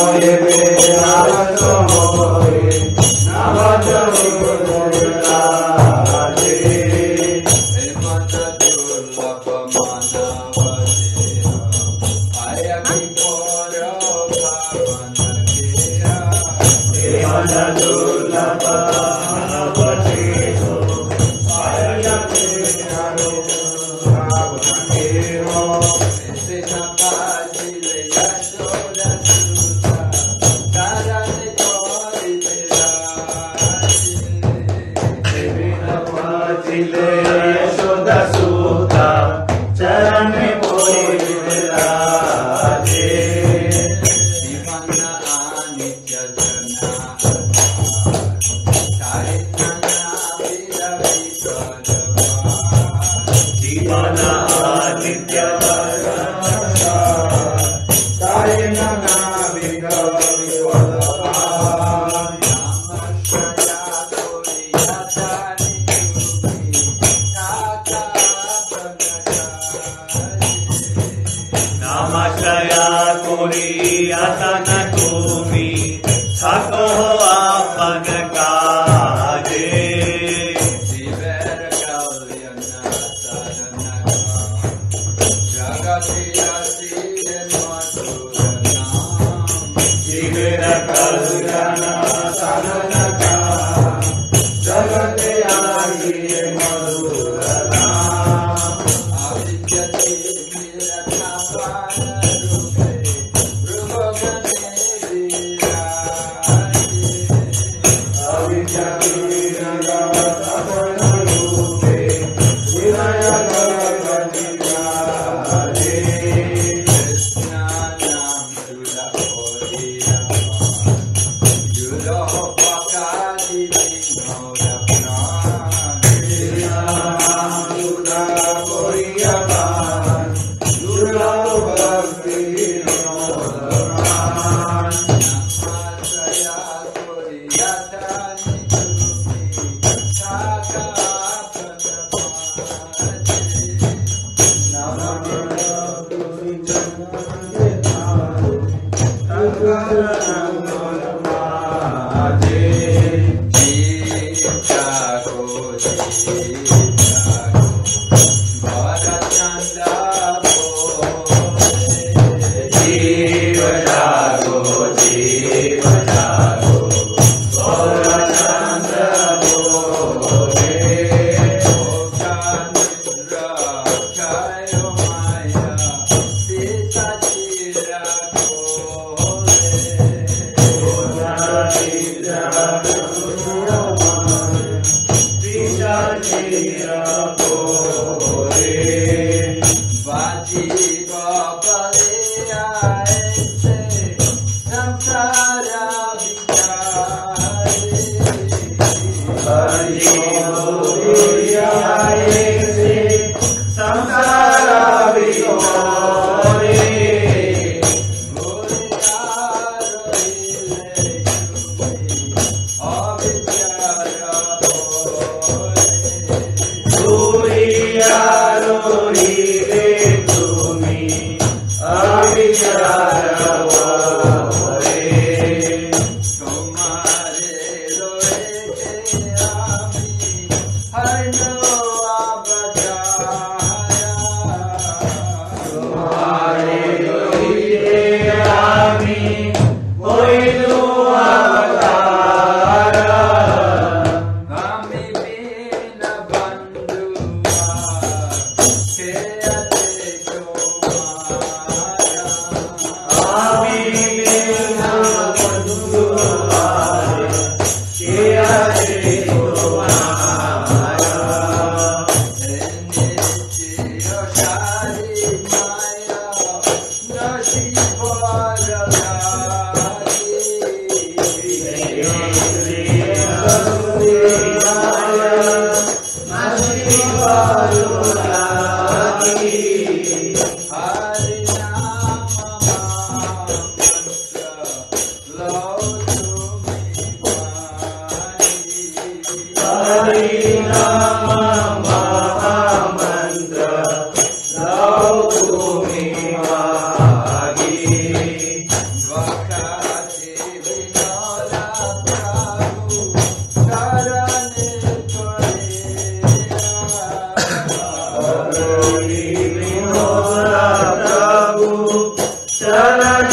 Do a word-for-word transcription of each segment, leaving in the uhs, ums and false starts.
Vaka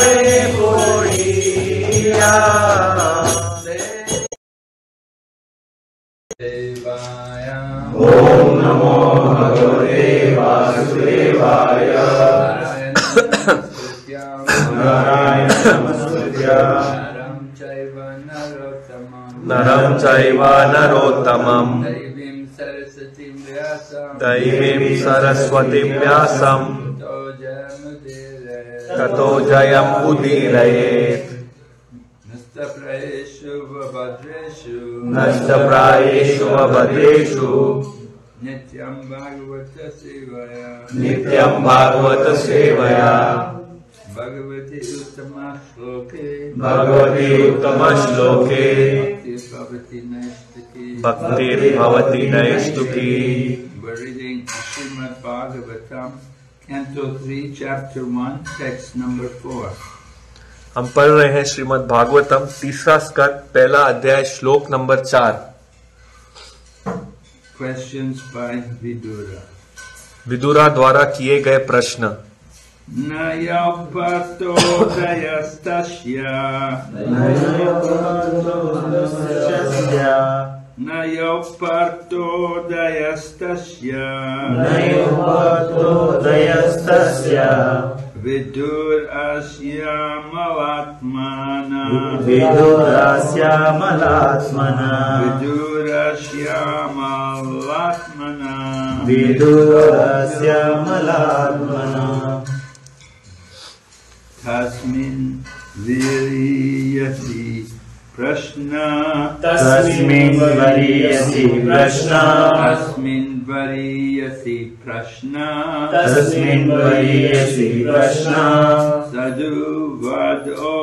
ओम नमो भगवते वासुदेवाय। नारायण नमस्कृत्य नरं चैव नरोत्तमं दैवीं सरस्वतीं व्यासं ततो जयमुदीरयेत्। नष्टप्रायेषु भद्रेषु नित्यं भागवत सेवया नित्यं भागवत सेवया भगवती उत्तम श्लोके भगवती उत्तम श्लोके भक्तिर्भवति नैष्ठुकी। We're reading Srimad Bhagavatam, Canto three, Chapter one, Text number four. हम पढ़ रहे हैं श्रीमद् भागवतम तीसरा स्कंद पहला अध्याय श्लोक नंबर चार। Questions by Vidura. विदुरा द्वारा किए गए प्रश्न। न यौपतो दयस्तस्या न यौपतो दयस्तस्या विदुरस्यामलात्मना विदुरस्यामलात्मना विदुरस्यामलात्मना विदुरस्यामलात्मना तस्मिन् वीर्यसि प्रश्न तस्मिन् वरीयसि प्रश्न तस्मिन् वरीयसि प्रश्न तस्मिन् वरीयसि प्रश्न साधु वदो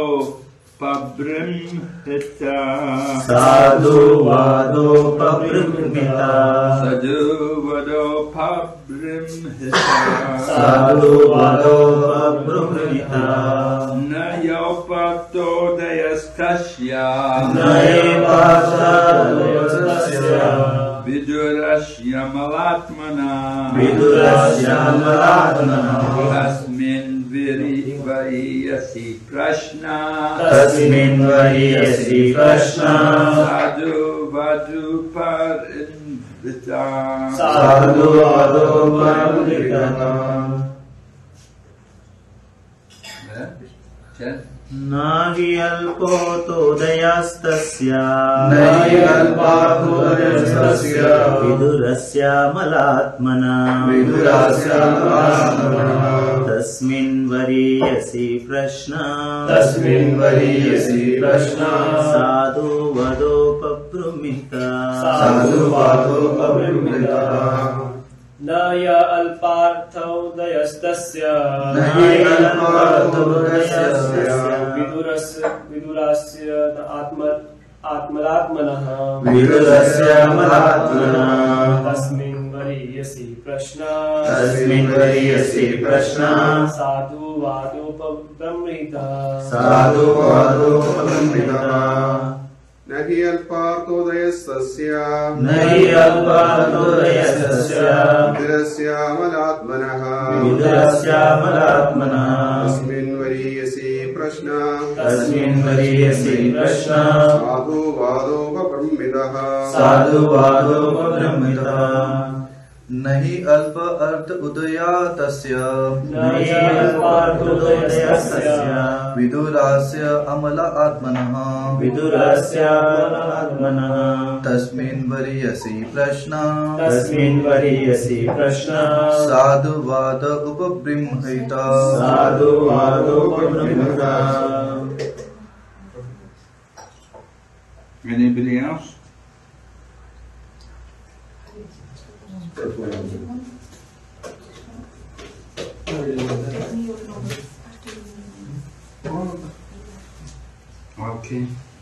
पब्रह्मता साधु वदो पब्रह्मता साधु वदो पब्रह्मता साधु वदो पब्रह्मता न यौपतो दयस्तस्या न यौपतो दयस्तस्या विदुरस्यामलात्मना विदुरस्यामलात्मना तस्मिन् वरीयसि प्रश्न तस्मिन् वरीयसि प्रश्न साधु वदो पब्रह्मता साधु वदो पब्रह्मता। नाहि अल्पोतो दयस्तस्या नाहि अल्पोतो दयस्तस्या विदुरस्यामलात्मना विदुरस्यामलात्मना तस्मिन् वरीयसि प्रश्न तस्मिन् वरीयसि प्रश्न साधु वदो पब्रह्मता साधु वदो पब्रह्मता। न य अल्पार्थो दयस्तस्य न य अल्पार्थो दयस्तस्य विदुरस्य विदुरस्य आत्म आत्मलात्मनः विदुरस्यामलात्मनः तस्मिन् वरीयसि प्रश्न तस्मिन् वरीयसि प्रश्न साधु वदो पब्रह्मता साधु वदो पब्रह्मता। न हि अल्पार्थो दयस्तस्य न हि अल्पार्थो दयस्तस्य विदुरस्यामलात्मनः विदुरस्यामलात्मनः तस्मिन् वरीयसि प्रश्न तस्मिन् वरीयसि प्रश्न साधु वदो पब्रह्मतः साधु वदो पब्रह्मतः। नहि अल्प अर्थ उदया तस्य नहि अल्प अर्थ उदया तस्य विदुरस्य अमला आत्मनः विदुरस्य अमला आत्मनः तस्मिन् वरीयसि प्रश्न तस्मिन् वरीयसि प्रश्न साधु वद उपब्रह्मता साधु वद उपब्रह्मता। Anybody else? Okay.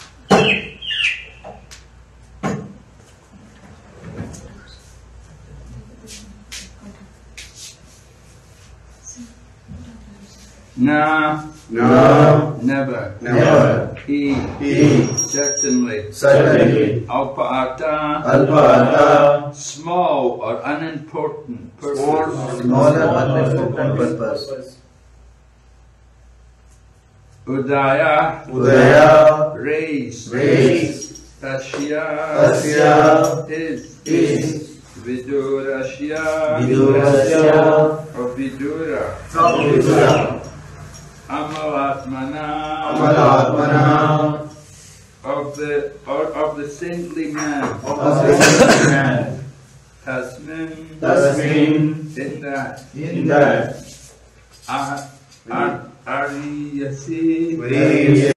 No. No. Never. Never. He. He. Certainly. Certainly. Alpa-ata. Alpa-ata. Small or unimportant purpose. Small or unimportant purpose. Udaya, Udaya, raise, raise, Tasya, Tasya, is, is, Vidurasya, Vidurasya, or Vidura, Vidura, Amalatmana, Amalatmana, of the or of the saintly man, of the saintly man, Tasmin, Tasmin, in that, in that, Ar, Ar, Ariyasi, we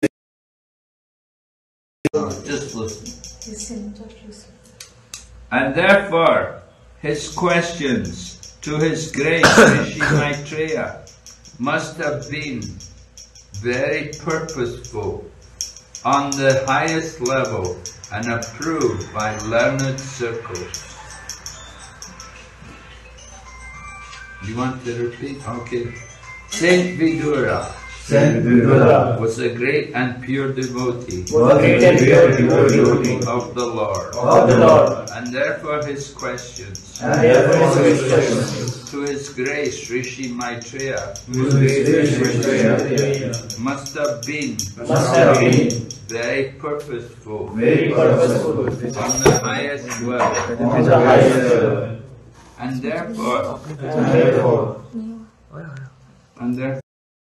just listen. Listen, just listen. And therefore, his questions to his great Rishi Maitreya must have been very purposeful, on the highest level, and approved by learned circles. You want to repeat? Okay. Saint Vidura Saint Vidura was a great and pure devotee was a great and pure devotee of the Lord, of the Lord, and therefore his questions and therefore his questions to his grace Rishi Maitreya whose great Maitreya must have been must have been very purposeful, very purposeful on the highest level, on the highest level, and therefore, and therefore and therefore,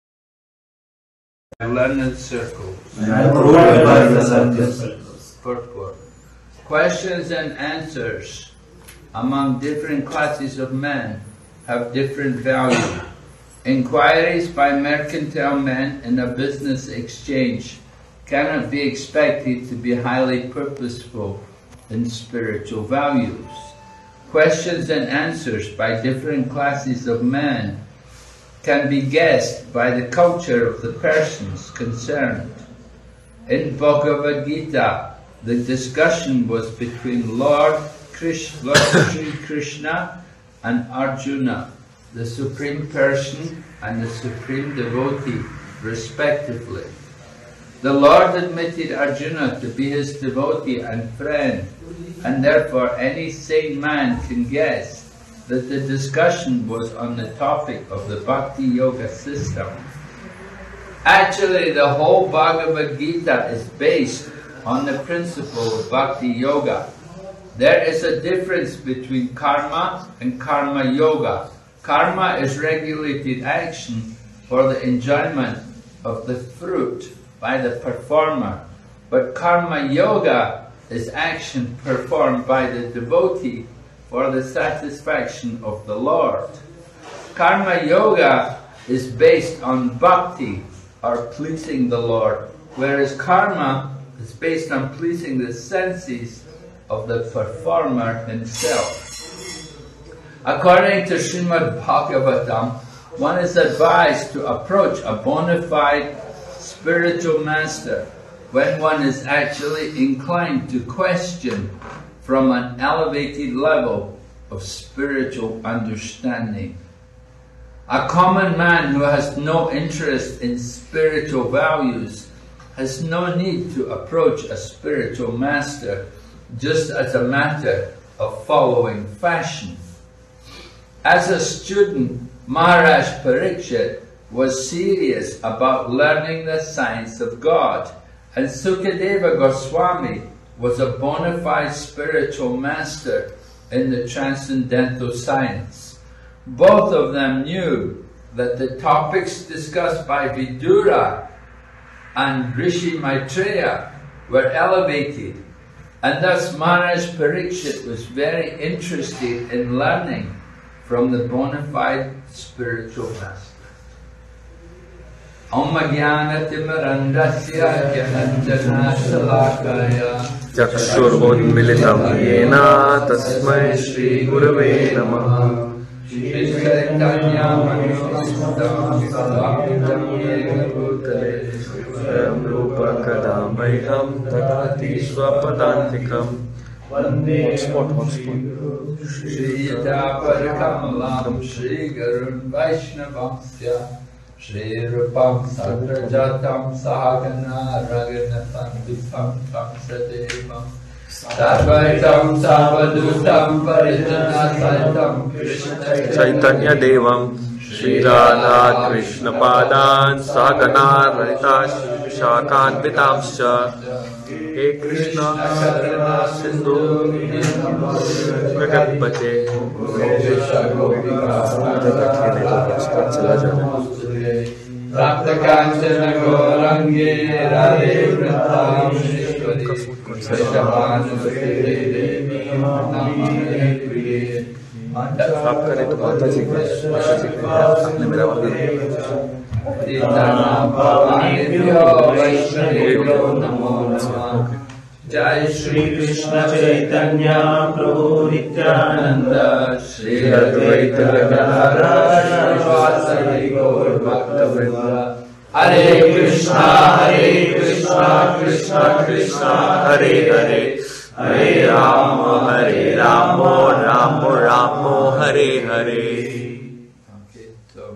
learned circles. and approved by the learned circles. Purport. Questions and answers among different classes of men have different value. Inquiries by mercantile men in a business exchange cannot be expected to be highly purposeful in spiritual values. Questions and answers by different classes of men can be guessed by the culture of the persons concerned. In Bhagavad Gita, the discussion was between Lord, Krishna, Lord Sri Krishna and Arjuna, the Supreme Person and the Supreme Devotee, respectively. The Lord admitted Arjuna to be his devotee and friend, and therefore any sane man can guess that the discussion was on the topic of the Bhakti Yoga system. Actually, the whole Bhagavad Gita is based on the principle of Bhakti Yoga. There is a difference between karma and karma yoga. Karma is regulated action for the enjoyment of the fruit by the performer, but karma yoga is action performed by the devotee for the satisfaction of the Lord. Karma yoga is based on bhakti, or pleasing the Lord, whereas karma is based on pleasing the senses of the performer himself. According to Srimad Bhagavatam, one is advised to approach a bona fide spiritual master when one is actually inclined to question from an elevated level of spiritual understanding. A common man who has no interest in spiritual values has no need to approach a spiritual master just as a matter of following fashion. As a student, Maharaj Parikshit was serious about learning the science of God, and Sukadeva Goswami was a bona fide spiritual master in the transcendental science. Both of them knew that the topics discussed by Vidura and Rishi Maitreya were elevated, and thus Maharaj Parikshit was very interested in learning from the bona fide spiritual master. Om Jnana Timirandasya Jnanjana Shalakaya Chakshurunmilitam Yena Tasmai Shri Gurave Namaha. Shri Chaitanya Manustam Savitam Yena Bhutale Swayam Rupa Kadambayam Tadati Swapadantikam. Hotspot, hotspot. Shri Yatapar Shri Garun Vaishnavamsya Shri Rupam Sagrajatam Sahagana Raganatam Vipam Tam Sadevam Sarvaitam Savadutam Parijana Saitam Krishna Chaitanya Devam Shri Radha Krishna पादान सहगना Lalita शाखान्वितांश्च हे कृष्ण सिंधु जगत्पते चला जाना प्राप्त कांचन गौरंगे राधे वृंदावनेश्वरी वृषभानुसुते देवी नमामि प्रिये। आप करें तो माता जी का माता जी का आपने मेरा वैष्णवेभ्यो नमो नमः। जय श्री कृष्ण चैतन्य प्रभु नित्यानंद श्री अद्वैत गदाधर श्रीवासादि गौर भक्तवृंद। हरे कृष्णा हरे कृष्णा कृष्णा कृष्णा हरे हरे हरे राम हरे Ram Ram Ram Hare Hare. Okay, so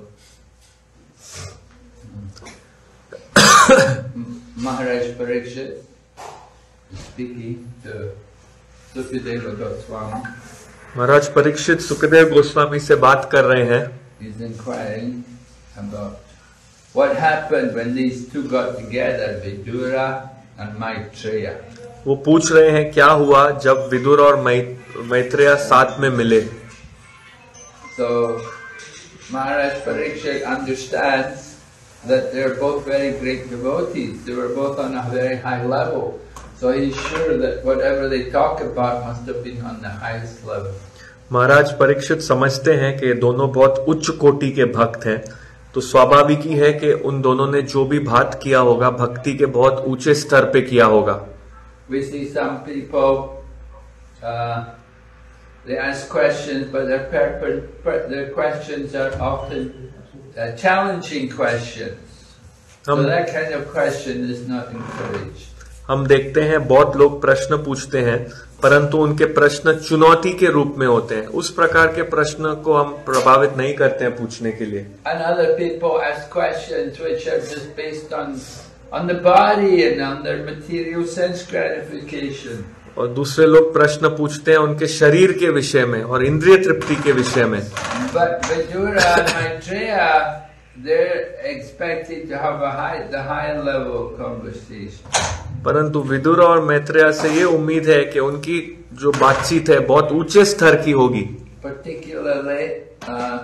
Maharaj Parikshit is speaking to Sukadeva Goswami. महाराज परीक्षित सुखदेव गोस्वामी से बात कर रहे हैं। He's inquiring about what happened when these two got together, Vidura and Maitreya. वो पूछ रहे हैं क्या हुआ जब विदुर और मैत्रेय साथ में मिले। So Maharaj Parikshit understands that they're both very great devotees. They were both on a very high level. So he's sure that whatever they talk about must have been on the highest level. महाराज परीक्षित समझते हैं कि दोनों बहुत उच्च कोटि के भक्त हैं, तो स्वाभाविक ही है कि उन दोनों ने जो भी बात किया होगा भक्ति के बहुत ऊंचे स्तर पे किया होगा। We see some people, uh, they ask questions, but their, per, per, their questions are often uh, challenging questions. So that kind of question is not encouraged. हम देखते हैं बहुत लोग प्रश्न पूछते हैं, परंतु उनके प्रश्न चुनौती के रूप में होते हैं। उस प्रकार के प्रश्न को हम प्रभावित नहीं करते हैं पूछने के लिए। And other people ask questions which are just based on on the body and on their material sense gratification. और दूसरे लोग प्रश्न पूछते हैं उनके शरीर के विषय में और इंद्रिय तृप्ति के विषय में। But Vidura and Maitreya, they're expected to have a high, the high level of conversation. परंतु विदुर और मैत्रेय से ये उम्मीद है कि उनकी जो बातचीत है बहुत ऊंचे स्तर की होगी। Particularly, uh,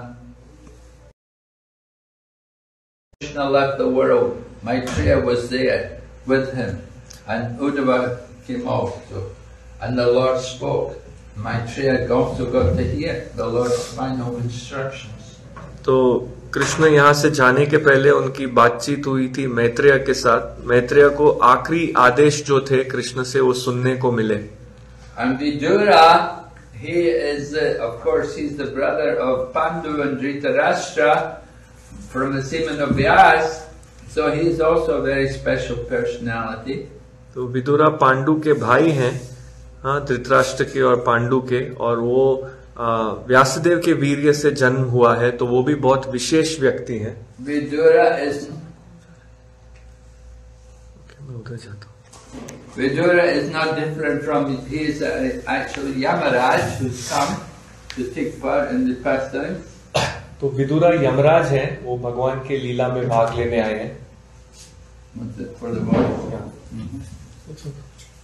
Krishna left the world. Maitreya was there with him, and Uddhava came also, and the Lord spoke. Maitreya also got to hear the Lord's final instructions. तो कृष्ण यहाँ से जाने के पहले उनकी बातचीत हुई थी मैत्रेय के साथ। मैत्रेय को आखिरी आदेश जो थे कृष्ण से वो सुनने को मिले। And Vidura, he is, uh, of course, he's the brother of Pandu and Dhritarashtra from the semen of Vyas, so he's also a very special personality. तो विदुरा पांडु के भाई हैं, हाँ, धृतराष्ट्र के और पांडु के, और वो व्यासदेव के वीर्य से जन्म हुआ है, तो वो भी बहुत विशेष व्यक्ति हैं। Vidura is मैं उधर जाता हूँ। Vidura is not different from, he is actually Yamaraj who's come to take part in the pastimes. तो विदुरा यमराज हैं, वो भगवान के लीला में भाग लेने आए हैं। What's it for the voice? Yeah. Mm-hmm.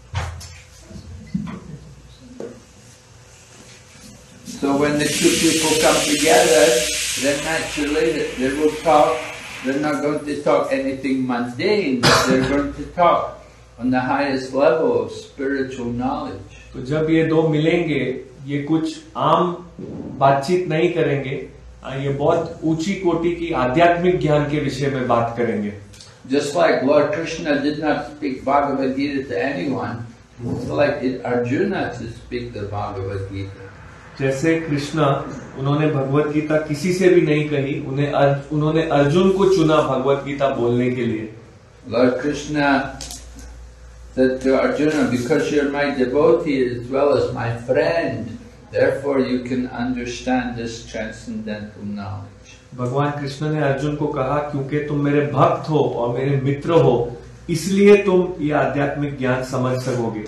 So when the two people come together, then naturally they will talk. They're not going to talk anything mundane, but they're going to talk on the highest level of spiritual knowledge. तो जब ये दो मिलेंगे, ये कुछ आम बातचीत नहीं करेंगे, ये बहुत ऊंची कोटि की आध्यात्मिक ज्ञान के विषय में बात करेंगे। Just like Lord Krishna did not speak Bhagavad Gita to anyone, it's like Arjuna to speak the Bhagavad Gita. जैसे कृष्ण उन्होंने भगवत गीता किसी से भी नहीं कही, उन्हें अर्, उन्होंने अर्जुन को चुना भगवत गीता बोलने के लिए। Lord Krishna said to Arjuna, because you're my devotee as well as my friend, therefore you can understand this transcendental knowledge. भगवान कृष्ण ने अर्जुन को कहा, क्योंकि तुम मेरे भक्त हो और मेरे मित्र हो, इसलिए तुम ये आध्यात्मिक ज्ञान समझ सकोगे।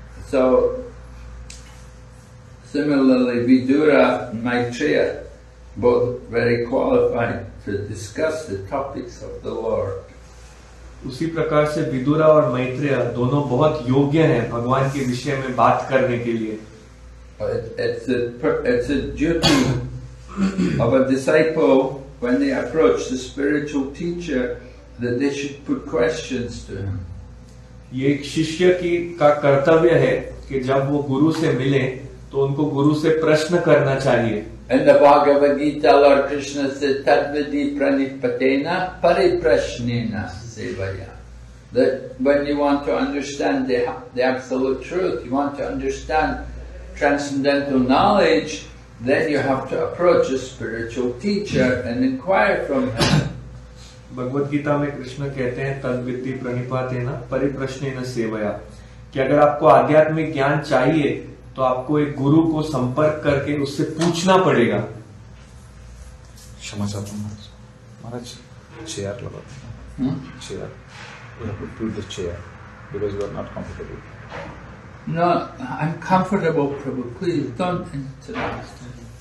So similarly, Vidura and Maitreya, both very qualified to discuss the topics of the Lord. उसी प्रकार से विदुरा और मैत्रेय दोनों बहुत योग्य हैं भगवान के विषय में बात करने के लिए. It, it's a it's a duty of a disciple when they approach the spiritual teacher that they should put questions to him. ये एक शिष्य की का कर्तव्य है कि जब वो गुरु से मिले तो उनको गुरु से प्रश्न करना चाहिए. In the Bhagavad Gita, Lord Krishna said, "Tadvidi pranipatena pariprashnena sevaya." That when you want to understand the, the absolute truth, you want to understand transcendental knowledge, then you have to approach a spiritual teacher and inquire from him. Bhagavad Gita में कृष्ण कहते हैं तद्विद्धि प्रणिपातेन परिप्रश्नेन सेवया कि अगर आपको आध्यात्मिक ज्ञान चाहिए तो आपको एक गुरु को संपर्क करके उससे पूछना पड़ेगा. क्षमा चाहता हूँ महाराज, चेयर लगा chair, you have to put the chair because you are not comfortable. No, I'm comfortable, Prabhu. Please don't interrupt.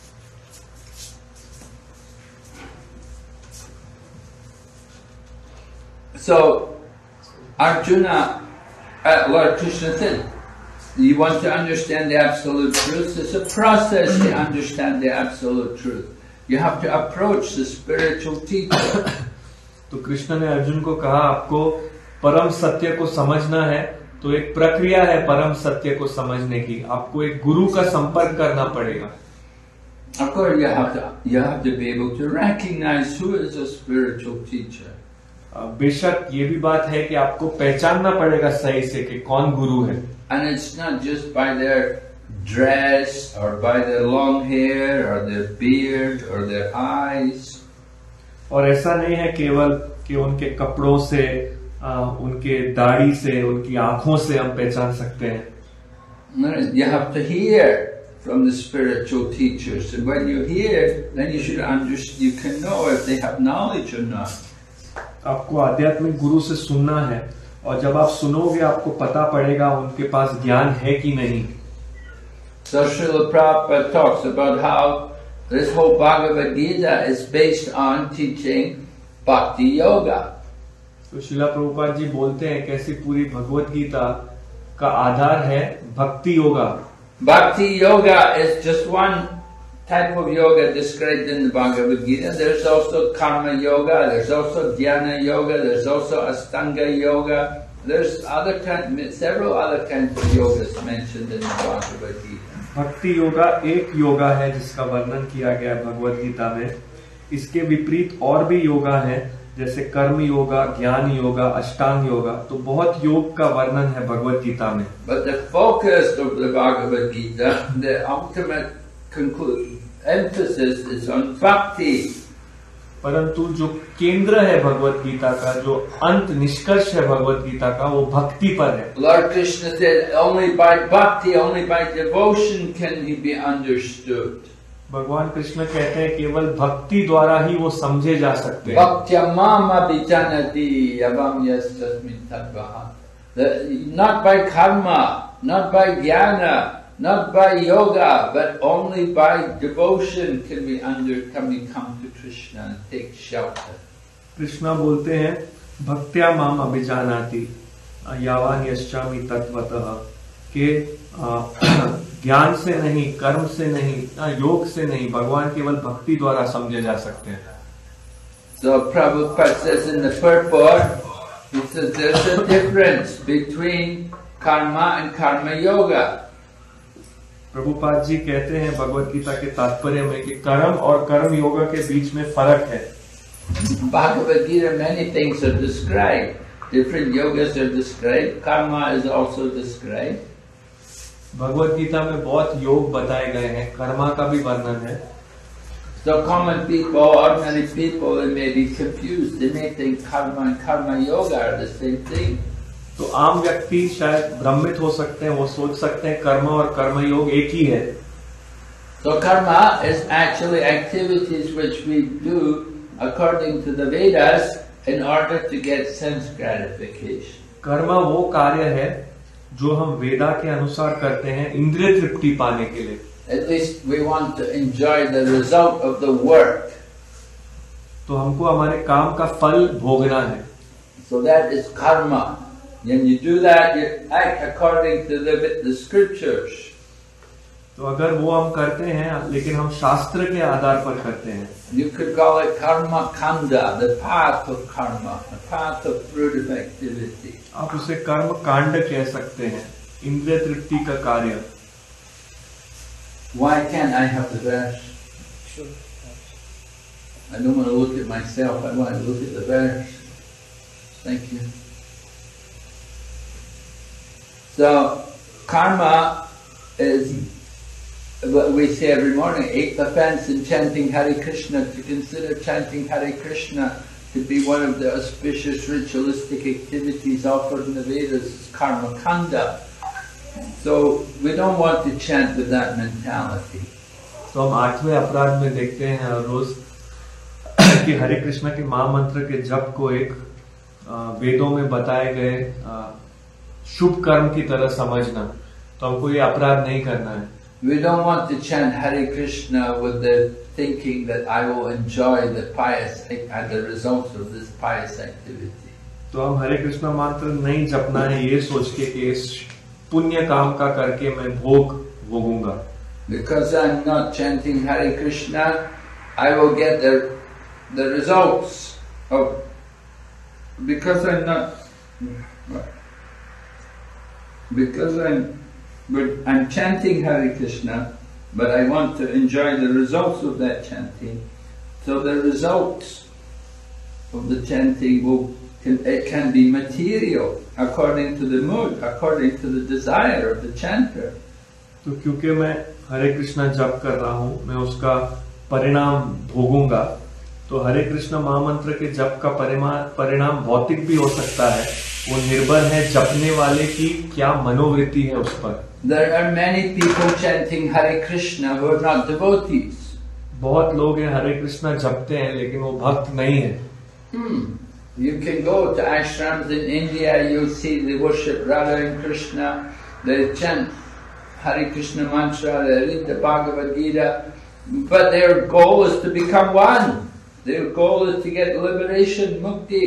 So, Arjuna, uh, Lord Krishna said, you want to understand the absolute truth. It's a process to understand the absolute truth. You have to approach the spiritual teacher. तो कृष्ण ने अर्जुन को कहा आपको परम सत्य को समझना है तो एक प्रक्रिया है परम सत्य को समझने की. आपको एक गुरु का संपर्क करना पड़ेगा. Of course, you have to you have to be able to recognize who is a spiritual teacher. बेशक ये भी बात है कि आपको पहचानना पड़ेगा सही से कि कौन गुरु है. And it's not just by their dress or by their long hair or their beard or their eyes. और ऐसा नहीं है केवल कि उनके कपड़ों से, आ, उनके दाढ़ी से, उनकी आंखों से हम पहचान सकते हैं. You have to hear from the spiritual teachers, and when you hear, then you should understand. You can know if they have knowledge or not. आपको आध्यात्मिक गुरु से सुनना है और जब आप सुनोगे आपको पता पड़ेगा उनके पास ज्ञान है कि नहीं. So Srila Prabhupada talks about how this whole Bhagavad Gita is based on teaching Bhakti Yoga. तो शिला प्रभुपाद जी बोलते हैं कैसी पूरी भगवत गीता का आधार है भक्ति yoga. Bhakti Yoga is just one type of yoga described in the Bhagavad Gita. There's also Karma Yoga, there's also Dhyana Yoga, there's also Astanga Yoga. There's other kind, several other kinds of yogas mentioned in the Bhagavad Gita. भक्ति योगा एक योगा है जिसका वर्णन किया गया है भगवत गीता में. इसके विपरीत और भी योगा है जैसे कर्म योगा, ज्ञान योगा, अष्टांग योगा. तो बहुत योग का वर्णन है भगवत गीता में. But the focus of the Bhagavad Gita, the ultimate conclusion, emphasis is on bhakti. परंतु जो केंद्र है भगवत गीता का, जो अंत निष्कर्ष है भगवत गीता का, वो भक्ति पर है. Lord Krishna said, only by bhakti, only by devotion can he be understood. भगवान कृष्ण कहते हैं केवल भक्ति द्वारा ही वो समझे जा सकते हैं. Bhaktya mama vijanati yavam yastasmin tadvaha. Not by karma, not by jnana, not by yoga, but only by devotion can we under can we come to Krishna and take shelter. Krishna बोलते हैं भक्त्या माम अभिजानाति यावान यश्चामि तत्वतः के ज्ञान से नहीं, कर्म से नहीं, योग से नहीं, भगवान केवल भक्ति द्वारा समझे जा सकते हैं. So Prabhupada says in the purport, he says there's a difference between karma and karma yoga. Prabhupada ji कहते हैं भगवत गीता के तात्पर्य में कि कर्म और कर्म योगा के बीच में फर्क है. Bhagavad Gita, many things are described. Different yogas are described. Karma is also described. Bhagavad Gita में बहुत योग बताए गए हैं, कर्मा का भी वर्णन है. So common people, ordinary people, they may be confused. They may think karma and karma yoga are the same thing. तो आम व्यक्ति शायद भ्रमित हो सकते हैं, वो सोच सकते हैं कर्म और कर्म योग एक ही है. So karma is actually activities which we do according to the Vedas in order to get sense gratification. कर्म वो कार्य है जो हम वेदा के अनुसार करते हैं इंद्रिय तृप्ति पाने के लिए. at least we want to enjoy the result of the work. तो हमको हमारे काम का फल भोगना है. So that is karma. When you do that, you act according to the, the scriptures. तो अगर वो हम करते हैं लेकिन हम शास्त्र के आधार पर करते हैं. You could call it karma kanda, the path of karma, the path of fruitive activity. आप उसे कर्म कांड कह सकते हैं, इंद्रिय तृप्ति का कार्य. Why can't I have the verse? Sure. I don't want to look at myself, I want to look at the verse. Thank you. So, karma is what we say every morning, eighth offense in chanting Hare Krishna. To consider chanting Hare Krishna to be one of the auspicious ritualistic activities offered in the Vedas is karma kanda. So we don't want to chant with that mentality. तो हम आठवें अपराध में देखते हैं हर रोज कि हरे कृष्णा के महामंत्र के जप को एक वेदों में बताए गए शुभ कर्म की तरह समझना. तो हमको ये अपराध नहीं करना है. We don't want to chant Hare Krishna with the thinking that I will enjoy the pious and the results of this pious activity. तो हम हरे कृष्णा मंत्र नहीं जपना है ये सोच के कि इस पुण्य काम का करके मैं भोग भोगूंगा. Because I'm not chanting Hare Krishna, I will get the the results of. Because I'm not. Because I'm. But I'm chanting Hare Krishna, but I want to enjoy the results of that chanting. So the results of the chanting will can, it can be material according to the mood, according to the desire of the chanter. तो क्योंकि मैं हरे कृष्णा जप कर रहा हूँ, मैं उसका परिणाम भोगूंगा. तो हरे कृष्णा महामंत्र के जप का परिणाम भौतिक भी हो सकता है. वो निर्भर है जपने वाले की क्या मनोवृत्ति है उस पर. There are many people chanting Hare Krishna who are not devotees. बहुत लोग हैं हरे कृष्णा जपते हैं लेकिन वो भक्त नहीं है. Hmm. You can go to ashrams in India, you'll see they worship Radha and Krishna, they chant Hare Krishna mantra, they read the Bhagavad Gita, but their goal is to become one. Their goal is to get liberation, mukti.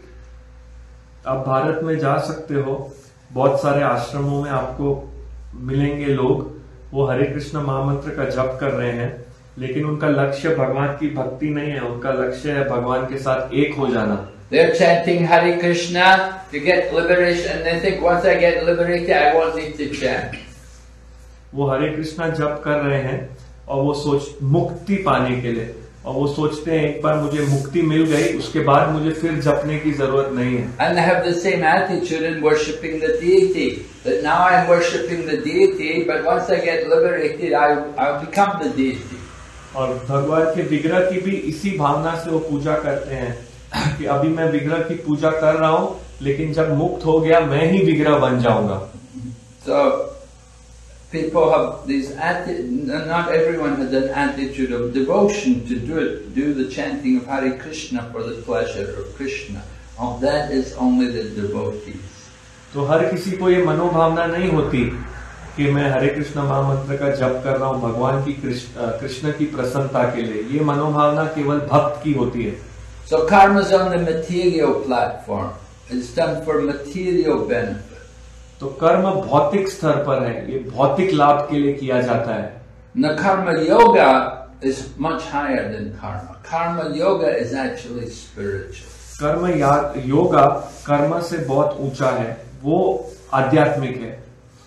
आप भारत में जा सकते हो, बहुत सारे आश्रमों में आपको मिलेंगे लोग, वो हरे कृष्ण महामंत्र का जप कर रहे हैं लेकिन उनका लक्ष्य भगवान की भक्ति नहीं है. उनका लक्ष्य है भगवान के साथ एक हो जाना. They're chanting Hare Krishna to get liberation, and they think once I get liberated, I won't need to chant. वो हरे कृष्णा जप कर रहे हैं और वो सोच मुक्ति पाने के लिए, और वो सोचते हैं एक बार मुझे मुक्ति मिल गई उसके बाद मुझे फिर जपने की जरूरत नहीं है. And they have the same attitude in worshipping the deity. That now I'm worshipping the deity, but once I get liberated, I I'll become the deity. और भगवान के विग्रह की भी इसी भावना से वो पूजा करते हैं कि अभी मैं विग्रह की पूजा कर रहा हूँ लेकिन जब मुक्त हो गया मैं ही विग्रह बन जाऊंगा. So people have these atti- not everyone has an attitude of devotion to do it, do the chanting of Hare Krishna for the pleasure of Krishna. Oh, that is only the devotees. तो हर किसी को ये मनोभावना नहीं होती कि मैं हरे कृष्ण महामंत्र का जप कर रहा हूँ भगवान की कृष्ण कृष्ण की प्रसन्नता के लिए. ये मनोभावना केवल भक्त की होती है. So karma is on the material platform. It's done for material benefit. तो कर्म भौतिक स्तर पर है, ये भौतिक लाभ के लिए किया जाता है. Now karma yoga is much higher than karma. Karma yoga is actually spiritual. कर्म योगा कर्म से बहुत ऊंचा है, वो आध्यात्मिक है.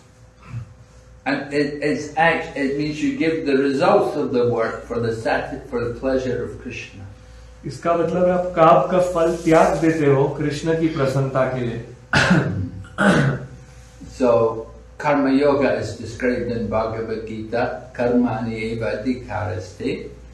And it, it's act, it means you give the results of the work for the sati, for the pleasure of Krishna. इसका मतलब आप काम का फल त्याग देते हो कृष्ण की प्रसन्नता के लिए. So karma yoga is described in Bhagavad Gita. Karmani eva adhikaraste.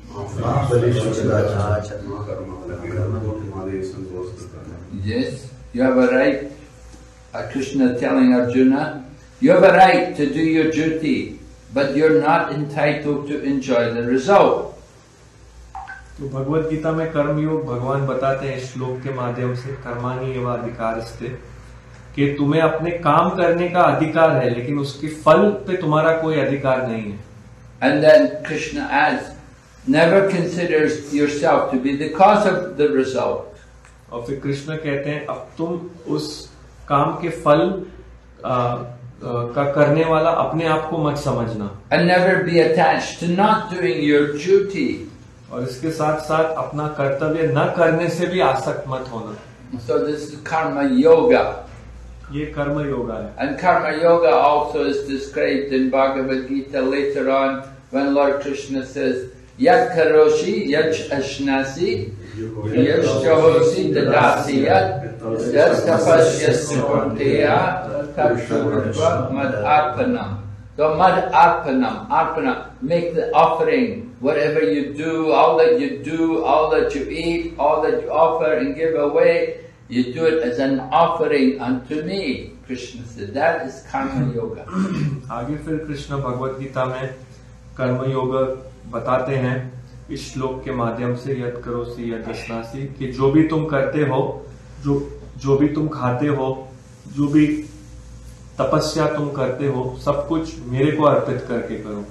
Yes, you have a right. Uh, Krishna telling Arjuna, you have a right to do your duty, but you're not entitled to enjoy the result. तो भगवत गीता में कर्मयोग भगवान बताते हैं श्लोक के माध्यम से, कर्माणि एव अधिकारस्ते, कि तुम्हें अपने काम करने का अधिकार है लेकिन उसके फल पे तुम्हारा कोई अधिकार नहीं है. And then Krishna adds, never consider yourself to be the cause of the result. और फिर कृष्ण कहते हैं अब तुम उस काम के फल आ, आ, का करने वाला अपने आप को मत समझना. And never be attached to not doing your duty. और इसके साथ साथ अपना कर्तव्य न करने से भी आसक्त मत होना. So this is karma yoga. ये कर्म योगा है. And karma yoga also is described in Bhagavad Gita later on when Lord Krishna says, Yad karoshi yad ashnasi yad shahosi dadasi yad yad tapasya kunteya tapshurva mad arpanam. So mad arpanam, arpanam, make the offering, whatever you do, all that you do, all that you eat, all that you offer and give away, you do it as an offering unto me. Krishna said, that is karma yoga. आगे फिर कृष्ण भगवत गीता में कर्म योग बताते हैं इस श्लोक के माध्यम से, यद करोसि यद अश्नासि, कि जो भी तुम करते हो, जो जो भी तुम खाते हो, जो भी तपस्या तुम करते हो, सब कुछ मेरे को अर्पित करके करो.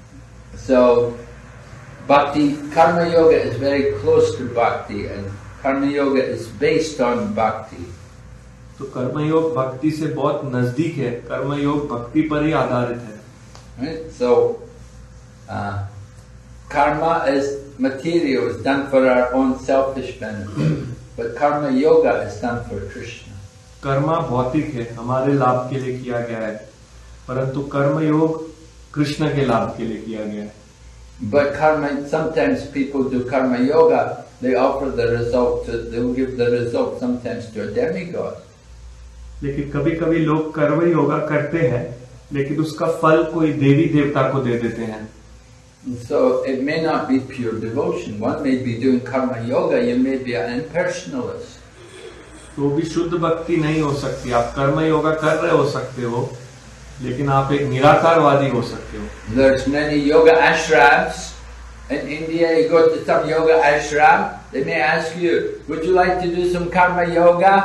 So, bhakti, karma yoga is very close to bhakti, and karma yoga is based on bhakti. तो कर्म योग भक्ति से बहुत नजदीक है. कर्म योग भक्ति पर ही आधारित है. Right? So, uh, karma is material, is done for our own selfish benefit, but karma yoga is done for Krishna. Karma भौतिक है, हमारे लाभ के लिए किया गया है, परंतु कर्म योग कृष्ण के लाभ के लिए किया गया है. But karma, sometimes people do karma yoga, they offer the result to, they will give the result sometimes to a demigod. लेकिन कभी कभी लोग कर्म योगा करते हैं, लेकिन उसका फल कोई देवी देवता को दे देते हैं. So it may not be pure devotion. One may be doing karma yoga, you may be an impersonalist. तो भी शुद्ध भक्ति नहीं हो सकती. आप कर्म योगा कर रहे हो सकते हो, लेकिन आप एक निराकारवादी हो सकते हो. There's many yoga ashrams in India. You go to some yoga ashram, they may ask you, would you like to do some karma yoga?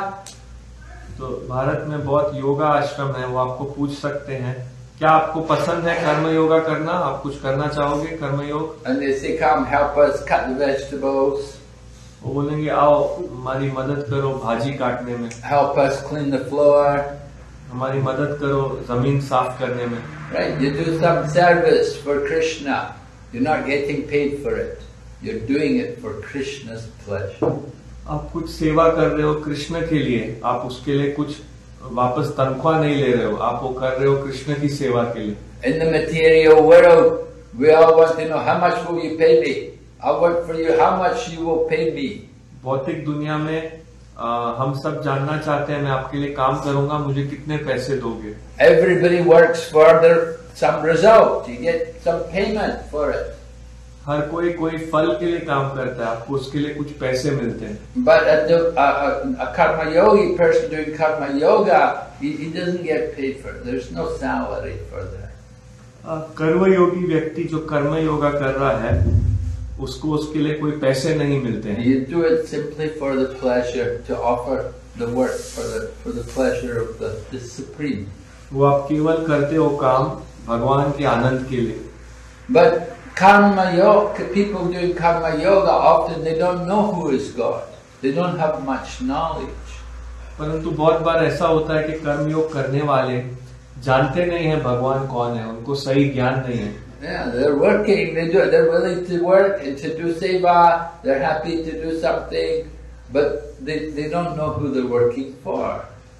तो भारत में बहुत योगा आश्रम है, वो आपको पूछ सकते हैं क्या आपको पसंद है कर्म योगा करना, आप कुछ करना चाहोगे कर्म योग. And they say, come help us cut the vegetables. वो बोलेंगे आओ हमारी मदद करो भाजी काटने में, help us clean the floor. हमारी मदद करो जमीन साफ करने में. Right? You do some service for Krishna. You're not getting paid for it. You're doing it for Krishna's pleasure. आप कुछ सेवा कर रहे हो कृष्ण के लिए, आप उसके लिए कुछ वापस तनख्वाह नहीं ले रहे हो, आप वो कर रहे हो कृष्ण की सेवा के लिए. In the material world, we all want to know, how much will you pay me? I'll work for you, how much you will pay me? भौतिक दुनिया में आ, हम सब जानना चाहते हैं मैं आपके लिए काम करूंगा, मुझे कितने पैसे दोगे. Everybody works for their, some result. You get some payment for it. हर कोई कोई फल के लिए काम करता है, आपको उसके लिए कुछ पैसे मिलते हैं. But a, a, a, a karma yogi person doing karma yoga, he, he doesn't get paid for it. There's no salary for that. कर्म योगी व्यक्ति जो कर्म योगा कर रहा है, उसको उसके लिए कोई पैसे नहीं मिलते हैं. You do it simply for the pleasure, to offer the work for the for the pleasure of the, the Supreme. वो आप केवल करते हो काम भगवान के आनंद के लिए. But karma yoga, people doing karma yoga, often they don't know who is God. They don't have much knowledge. परंतु बहुत बार ऐसा होता है कि कर्म योग करने वाले जानते नहीं है भगवान कौन है, उनको सही ज्ञान नहीं है. Yeah, they're working, they do, they're willing to work and to do seva, they're happy to do something, but they, they don't know who they're working for.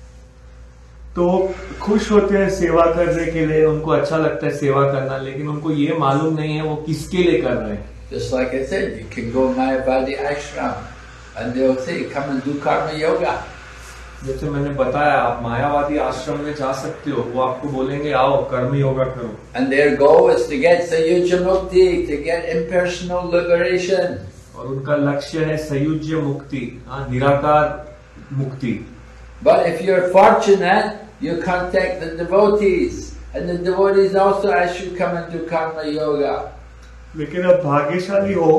तो खुश होते हैं सेवा करने के लिए, उनको अच्छा लगता है सेवा करना, लेकिन उनको ये मालूम नहीं है वो किसके लिए कर रहे हैं. Just like I said, you can go Mayavadi ashram and they'll say, come and do karma yoga. जैसे मैंने बताया आप मायावादी आश्रम में जा सकते हो, वो आपको बोलेंगे आओ कर्म योगा करो. And their goal is to get Sayuja Mukti, to get impersonal liberation. और उनका लक्ष्य है संयुज्य मुक्ति, हाँ निराकार मुक्ति. But if you're fortunate, you contact the devotees, and the devotees also ask you come and do karma yoga. लेकिन अब भाग्यशाली हो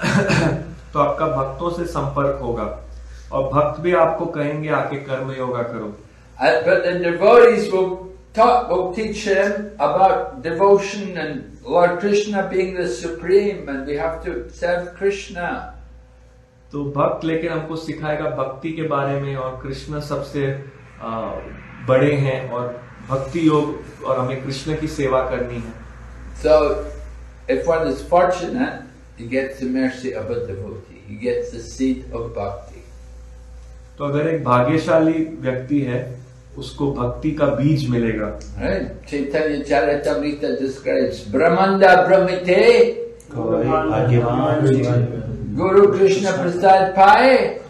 तो आपका भक्तों से संपर्क होगा, और भक्त भी आपको कहेंगे आके कर्म योगा करो. And, but the devotees will taught, will teach him about devotion and Lord Krishna being the supreme and we have to serve Krishna. तो भक्त लेकिन हमको सिखाएगा भक्ति के बारे में और कृष्ण सबसे आ, बड़े हैं और भक्ति योग और हमें कृष्ण की सेवा करनी है. So, if one is fortunate, he gets the mercy of a devotee. He gets the seed of bhakti. तो अगर एक भाग्यशाली व्यक्ति है उसको भक्ति का बीज मिलेगा. Right? Chaitanya Charitamrita describes Brahmanda Brahmite Guru Krishna Prasad Pai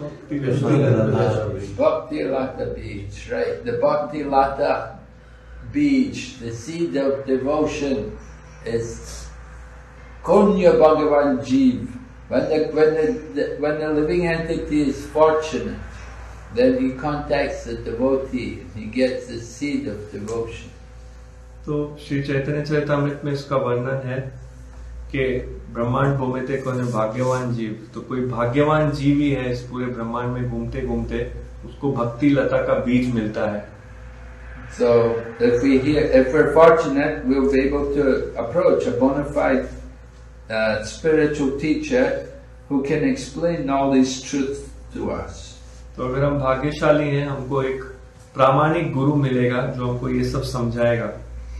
Bhakti Lata Beach. Right? The Bhakti Lata Beach, the seed of devotion, is Konya Bhagavan Jeev. When the, when the, when the living entity is fortunate, then he contacts the devotee, he gets the seed of devotion. तो श्री चैतन्य चरितामृत में इसका वर्णन है कि ब्रह्मांड भूमिते कौन भाग्यवान जीव. तो कोई भाग्यवान जीव ही है इस पूरे ब्रह्मांड में घूमते घूमते उसको भक्ति लता का बीज मिलता है. So if we hear, if we're fortunate, we'll be able to approach a bona fide uh, spiritual teacher who can explain all these truths to us. तो अगर हम भाग्यशाली हैं हमको एक प्रामाणिक गुरु मिलेगा जो हमको ये सब समझाएगा.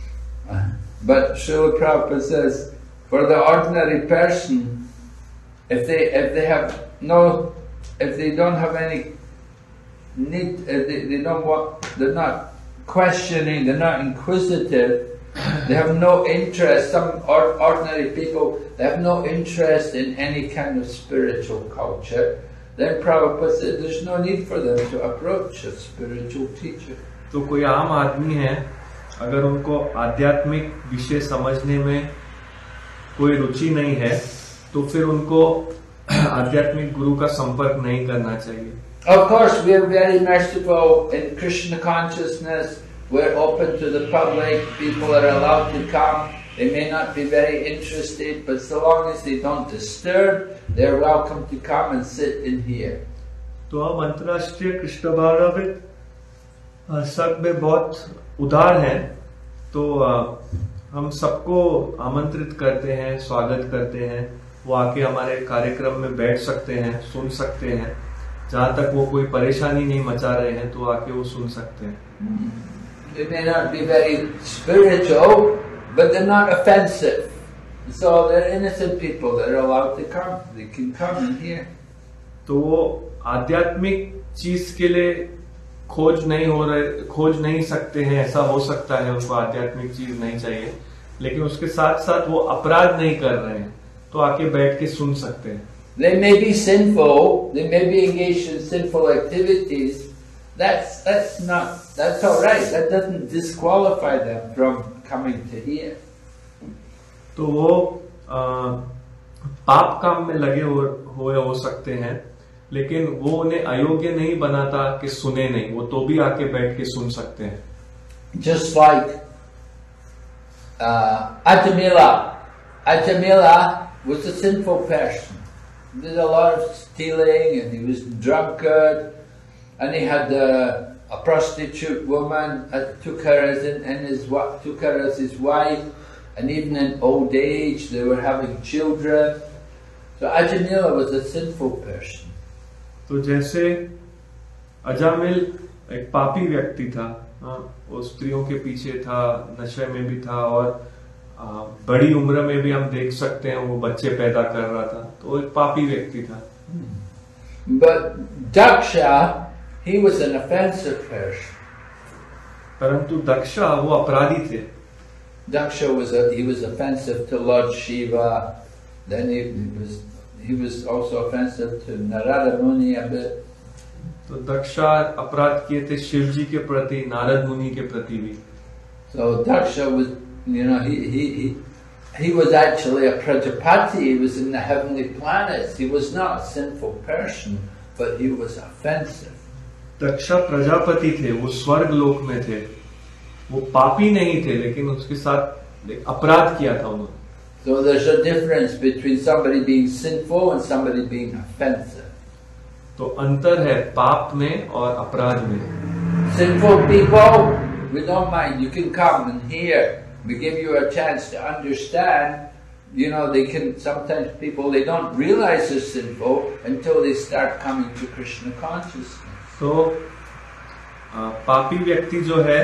But Srila Prabhupada says, for the ordinary person, if they if they have no, if they don't have any need, if they, they don't want, they're not questioning, they're not inquisitive, they have no interest. Some or, ordinary people, they have no interest in any kind of spiritual culture. Then Prabhupada said, there's no need for them to approach a spiritual teacher. तो कोई आम आदमी है अगर उनको आध्यात्मिक विषय समझने में कोई रुचि नहीं है तो फिर उनको आध्यात्मिक गुरु का संपर्क नहीं करना चाहिए. Of course, we are very merciful in Krishna consciousness. We're open to the public. People are allowed to come. They may not be very interested, but so long as they don't disturb, they're welcome to come and sit in here. तो हम अंतर्राष्ट्रीय कृष्ण भावनामृत सब में बहुत उदार हैं. तो हम सबको आमंत्रित करते हैं, स्वागत करते हैं. वो आके हमारे कार्यक्रम में बैठ सकते हैं, सुन सकते हैं. जहाँ तक वो कोई परेशानी नहीं मचा रहे हैं तो आके वो सुन सकते हैं. They may not be very spiritual, but they're not offensive. So they're innocent people that are allowed to come. They can come in here. तो वो आध्यात्मिक चीज के लिए खोज नहीं हो रहे, खोज नहीं सकते हैं. ऐसा हो सकता है उनको आध्यात्मिक चीज नहीं चाहिए, लेकिन उसके साथ साथ वो अपराध नहीं कर रहे हैं तो आके बैठ के सुन सकते हैं. They may be sinful, they may be engaged in sinful activities. That's that's not that's all right. That doesn't disqualify them from coming to here. तो वो आ, पाप काम में लगे हुए हो, हो सकते हैं, लेकिन वो उन्हें अयोग्य नहीं बनाता कि सुने नहीं. वो तो भी आके बैठ के सुन सकते हैं. Just like uh, Ajamila. Ajamila was a sinful person. He did a lot of stealing and he was drunkard, and he had a, a prostitute woman uh, took her as in, and his took her as his wife, and even in old age they were having children. So Ajamila was a sinful person. तो जैसे अजामिल एक पापी व्यक्ति था, वो स्त्रियों के पीछे था, नशे में भी था और आ, बड़ी उम्र में भी हम देख सकते हैं वो बच्चे पैदा कर रहा था. तो एक पापी व्यक्ति था. But Daksha, he was an offensive person. परंतु दक्षा वो अपराधी थे. Daksha was a, he was offensive to Lord Shiva. Then he, he was he was also offensive to Narada Muni a bit. तो दक्षा अपराध किए थे शिव जी के प्रति, नारद मुनि के प्रति भी. So Daksha was, you know, he he he he was actually a Prajapati. He was in the heavenly planets. He was not a sinful person, but he was offensive. Daksha Prajapati थे, वो स्वर्ग लोक में थे. वो पापी नहीं थे, लेकिन उसके साथ अपराध किया था उन्होंने. So there's a difference between somebody being sinful and somebody being offensive. तो अंतर है पाप में और अपराध में. Sinful people, we don't mind. You can come and hear. We give you a chance to understand. You know, they can, sometimes people, they don't realize they're sinful until they start coming to Krishna consciousness. तो आ, पापी व्यक्ति जो है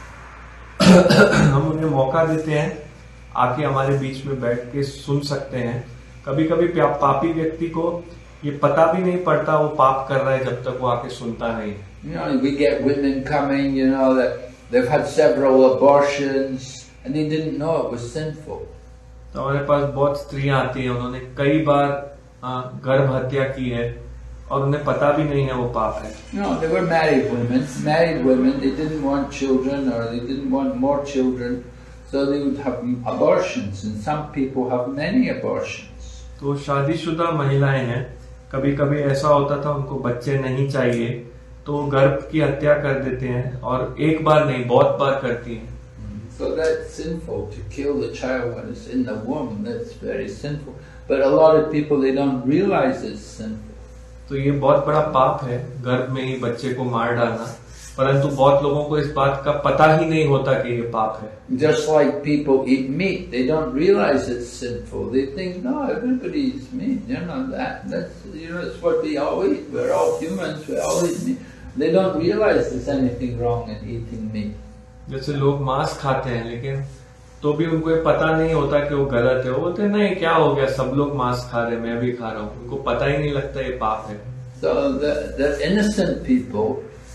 हम उन्हें मौका देते हैं आके हमारे बीच में बैठ के सुन सकते हैं. कभी कभी पापी व्यक्ति को ये पता भी नहीं पड़ता वो पाप कर रहा है जब तक वो आके सुनता नहीं. You know, we get women coming, you know, that they've had several abortions and they didn't know it was sinful. तो हमारे पास बहुत स्त्रियां आती हैं, उन्होंने कई बार गर्भ हत्या की है और उन्हें पता भी नहीं है वो पाप है. No, they were married women. Married women, they didn't want children or they didn't want more children, so they would have abortions, and some people have many abortions. तो शादीशुदा महिलाएं हैं, कभी कभी ऐसा होता था उनको बच्चे नहीं चाहिए तो गर्भ की हत्या कर देते हैं और एक बार नहीं बहुत बार करती हैं. So that's sinful to kill the child when it's in the womb. That's very sinful. But a lot of people, they don't realize it's sinful. तो ये बहुत बड़ा पाप है गर्भ में ही बच्चे को मार डालना, परंतु बहुत लोगों को इस बात का पता ही नहीं होता कि ये पाप है. Just like people eat meat, they don't realize it's sinful. They think, no, everybody eats meat. You know that. That's you know, it's what we all eat. We're all humans. We all eat meat. They don't realize there's anything wrong in eating meat. जैसे लोग मांस खाते हैं लेकिन तो भी उनको ये पता नहीं होता कि वो गलत है. वो बोलते हैं नहीं क्या हो गया, सब लोग मांस खा रहे, मैं भी खा रहा हूँ. उनको पता ही नहीं लगता ये पाप है. So they're innocent people,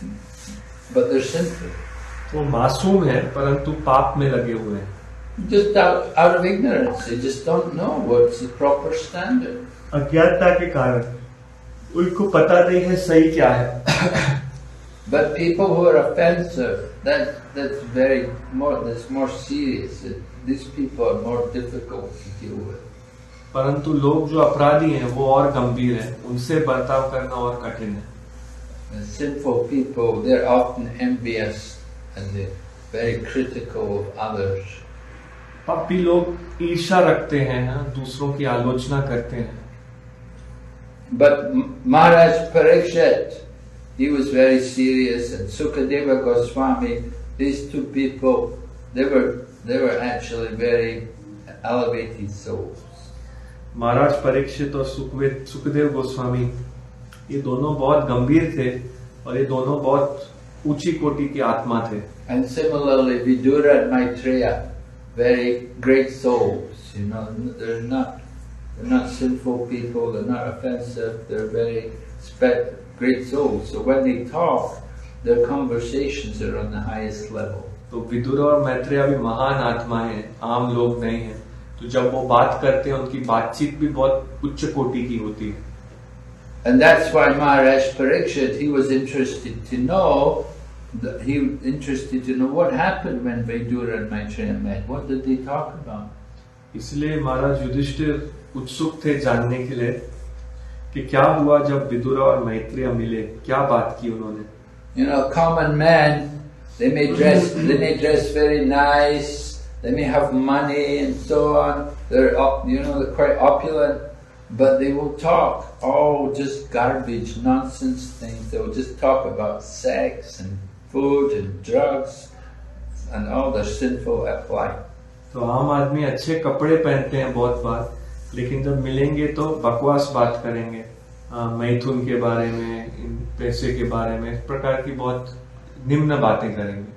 but they're sinful. वो मासूम है परंतु पाप में लगे हुए हैं. Just out, out of ignorance, they just don't know what's the proper standard. अज्ञानता के कारण उनको पता नहीं है सही क्या है. But people who are offensive, that that's very more that's more serious. These people are more difficult to deal with. परंतु लोग जो अपराधी हैं वो और गंभीर हैं, उनसे बर्ताव करना और कठिन है. The sinful people, they're often envious and they're very critical of others. पापी लोग ईर्ष्या रखते हैं, दूसरों की आलोचना करते हैं. But Maharaj Parikshit, he was very serious, and Sukadeva Goswami, these two people, they were they were actually very elevated souls. महाराज परीक्षित और सुखदेव सुखदेव गोस्वामी ये दोनों बहुत गंभीर थे और ये दोनों बहुत ऊंची कोटि की आत्मा थे. And similarly, Vidura and Maitreya, very great souls. You know, they're not they're not sinful people. They're not offensive. They're very spe- great souls. So when they talk, their conversations are on the highest level. तो विदुर और मैत्रेय भी महान आत्मा हैं, आम लोग नहीं हैं. तो जब वो बात करते हैं उनकी बातचीत भी बहुत उच्च कोटि की होती है. And that's why Maharaj Parikshit, he was interested to know, that he was interested to know what happened when Vidura and Maitreya met. What did they talk about? इसलिए महाराज युधिष्ठिर उत्सुक थे जानने के लिए कि क्या हुआ जब विदुर और मैत्रेय मिले, क्या बात की उन्होंने. You know, common men, they may dress, they may dress very nice, they may have money and so on. They're up, you know, they're quite opulent, but they will talk all just garbage, nonsense things. They will just talk about sex and food and drugs and all their sinful life. तो आम आदमी अच्छे कपड़े पहनते हैं बहुत बार, लेकिन जब मिलेंगे तो बकवास बात करेंगे, मैथुन के बारे में, पैसे के बारे में, इस प्रकार की बहुत निम्न बातें करेंगे.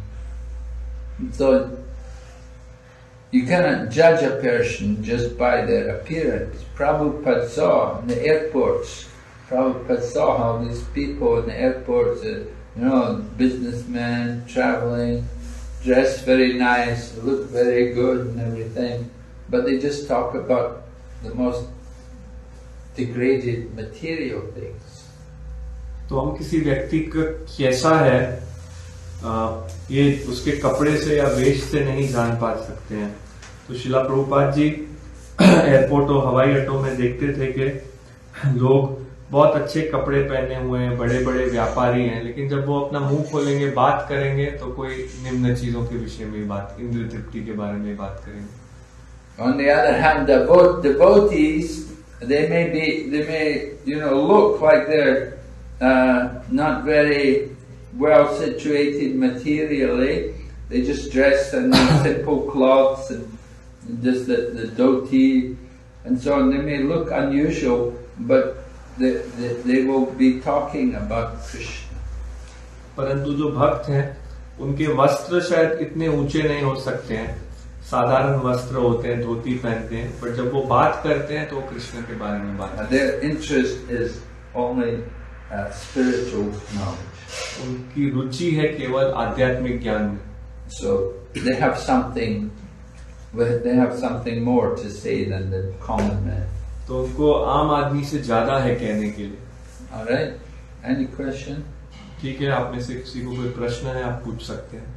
So you cannot judge a person just by their appearance. Prabhupada saw in the airports, Prabhupada saw how these people in the airports, uh, you know, businessmen traveling, dressed very nice, look very good and everything, but they just talk about the most degraded material things. तो हम किसी व्यक्ति का कैसा है आ, ये उसके कपड़े से या वेश से नहीं जान पा सकते हैं. तो शिला प्रभुपाद जी एयरपोर्ट और हवाई अड्डों में देखते थे कि लोग बहुत अच्छे कपड़े पहने हुए हैं, बड़े बड़े व्यापारी हैं, लेकिन जब वो अपना मुंह खोलेंगे, बात करेंगे तो कोई निम्न चीजों के विषय में बात, इंद्र तृप्ति के बारे में बात करेंगे. On the other hand, the devo- devotees, they may be, they may, you know, look like they're uh, not very well situated materially. They just dress in simple cloths and, and just the, the dhoti and so on. They may look unusual, but they, they, they will be talking about Krishna. परंतु जो भक्त हैं उनके वस्त्र शायद इतने ऊंचे नहीं हो सकते हैं, साधारण वस्त्र होते हैं, धोती पहनते हैं, पर जब वो बात करते हैं तो वो कृष्ण के बारे में बात करते हैं. Their interest is only uh, spiritual knowledge. उनकी रुचि है केवल आध्यात्मिक ज्ञान में. So they have something, they have something more to say than the common man. तो उनको आम आदमी से ज्यादा है कहने के लिए. All right. Any question? ठीक है, आप में से किसी को कोई प्रश्न है आप पूछ सकते हैं.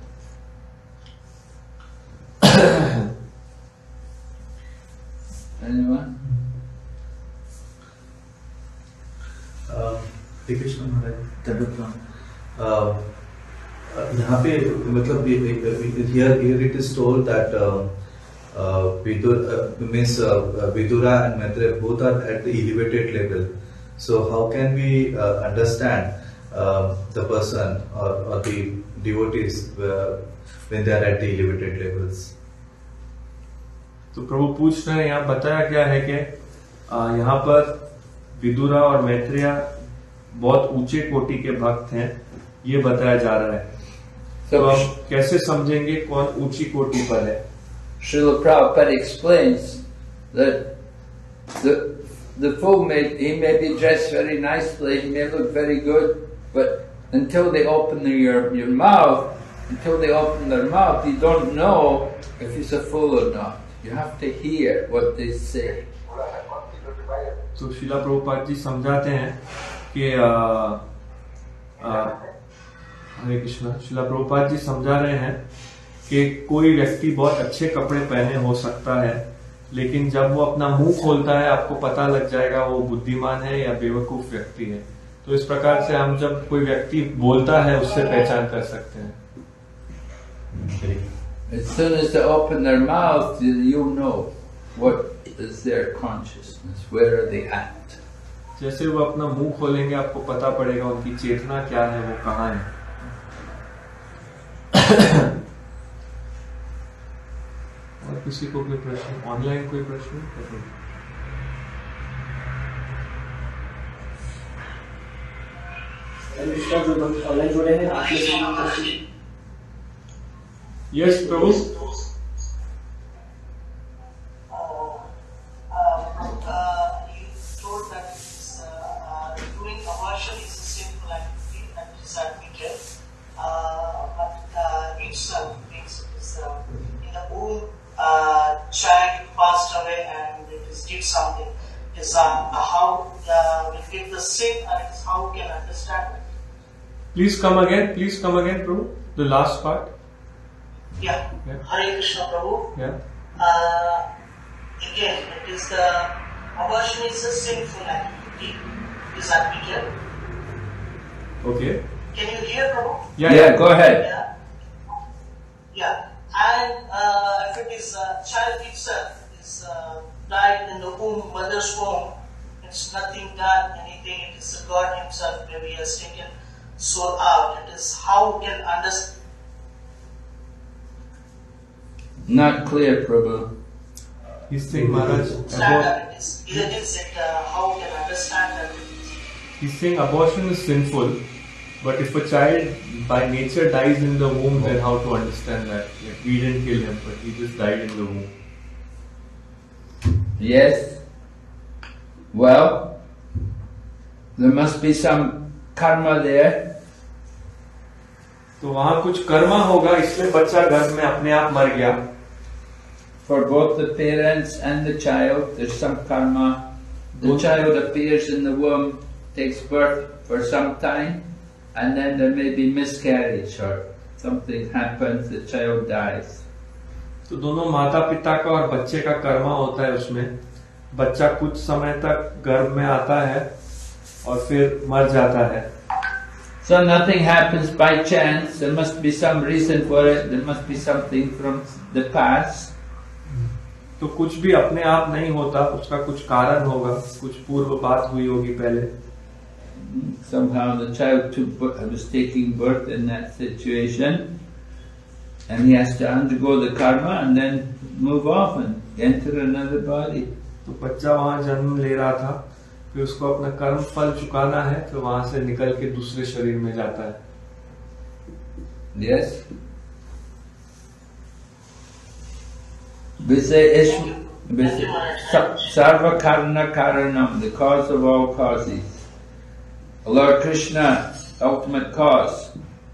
Anyone? श्री कृष्ण महाराज, यहाँ पे मतलब here here it is told that uh, uh, Vidura uh, means uh, Vidura and Maitreya both are at the elevated level. So how can we uh, understand uh, the person or, or the devotees uh, when they are at the elevated levels? तो प्रभु पूछ रहे हैं, यहाँ बताया गया है कि यहाँ पर विदुरा और मैत्रेय बहुत ऊंचे कोटि के भक्त हैं, ये बताया जा रहा है. तो हम कैसे समझेंगे कौन ऊंची कोटि पर है? Srila Prabhupada explains that the the fool may he may be dressed very nicely, he may look very good, but until they open your your mouth, until they open their mouth, you don't know if he's a fool or not. You have to hear what they say. तो श्रीला प्रभुपाद जी समझाते हैं कि हरे कृष्णा, श्रीला प्रभुपाद जी समझा रहे हैं कि कोई व्यक्ति बहुत अच्छे कपड़े पहने हो सकता है, लेकिन जब वो अपना मुंह खोलता है आपको पता लग जाएगा वो बुद्धिमान है या बेवकूफ व्यक्ति है. तो इस प्रकार से हम जब कोई व्यक्ति बोलता है उससे पहचान कर सकते हैं. As soon as they open their mouth, you know what is their consciousness, where are they at. जैसे वो अपना मुंह खोलेंगे आपको पता पड़ेगा उनकी चेतना क्या है, वो कहाँ है. और किसी को कोई प्रश्न, ऑनलाइन कोई प्रश्न? ऑनलाइन जुड़े हैं आप लोग? यस प्रभु. Child passed away and it is did something. Is uh, how uh, we get the sin and it's how we can understand it. Please come again. Please come again, Prabhu. The last part. Yeah. Yeah. Hare Krishna, Prabhu. Yeah. Uh, again, it is the abortion is a sinful activity. Is that clear? Okay. Can you hear, Prabhu? Yeah. Yeah, Yeah. go ahead. Yeah. Yeah. And uh, if it is a child itself is uh, died in the womb, mother's womb, it's nothing done, anything. It is a God Himself. Maybe He has taken soul out. It is how we can understand. Not clear, Prabhu. He's saying, Maharaj, Understand abor- that it is. Either is it uh, how we can understand that it is. he's saying abortion is sinful, but if a child by nature dies in the womb, then how to understand that? Like we didn't kill him, but he just died in the womb. Yes. Well, there must be some karma there. तो वहां कुछ कर्मा होगा, इसलिए बच्चा गर्भ में अपने आप मर गया. For both the parents and the child, there's some karma. The Both- child appears in the womb, takes birth for some time, and then there may be miscarriage or something happens, the child dies. तो दोनों माता पिता का और बच्चे का कर्मा होता है उसमें. बच्चा कुछ समय तक गर्भ में आता है और फिर मर जाता है. So nothing happens by chance, there must be some reason for it, there must be something from the past. तो कुछ भी अपने आप नहीं होता, उसका कुछ कारण होगा, कुछ पूर्व बात हुई होगी पहले. Somehow the child took, was taking birth in that situation, and he has to undergo the karma and then move off and enter another body. तो बच्चा वहाँ जन्म ले रहा था, फिर उसको अपना कर्म फल चुकाना है, फिर वहाँ से निकल के दूसरे शरीर में जाता है. Yes. Vise Sarva Karana Karanam, the cause of all causes. Lord Krishna, ultimate cause.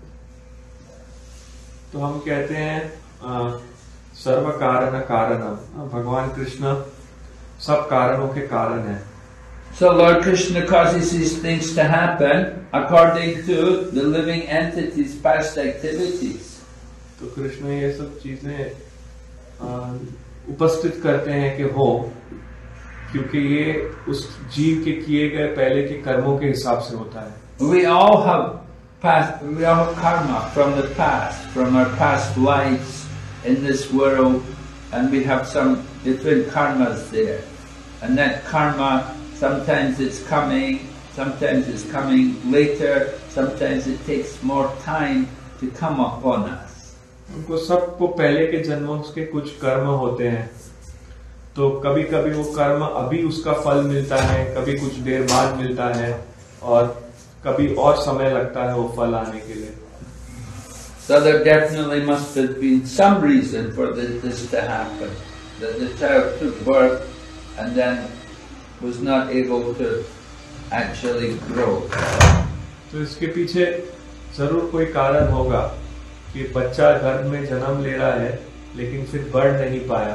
तो हम कहते हैं सर्व कारण कारणम, भगवान कृष्ण सब कारणों के कारण है. So Lord Krishna causes these things to happen according to the living entity's past activities. तो कृष्ण ये सब चीजें उपस्थित करते हैं कि हो, क्योंकि ये उस जीव के किए गए पहले के कर्मों के हिसाब से होता है. We all have past, we all have karma from the past, from our past lives in this world, and we have some different karmas there. And that karma, sometimes it's coming, sometimes it's coming later, sometimes it takes more time to come upon us. उनको सबको पहले के जन्मों के कुछ कर्म होते हैं, तो कभी कभी वो कर्म अभी उसका फल मिलता है, कभी कुछ देर बाद मिलता है, और कभी और समय लगता है वो फल आने के लिए. So there definitely must have been some reason for this, this to happen, that the child took birth and then was not able to actually grow. तो इसके पीछे जरूर कोई कारण होगा कि बच्चा गर्भ में जन्म ले रहा है लेकिन फिर बढ़ नहीं पाया.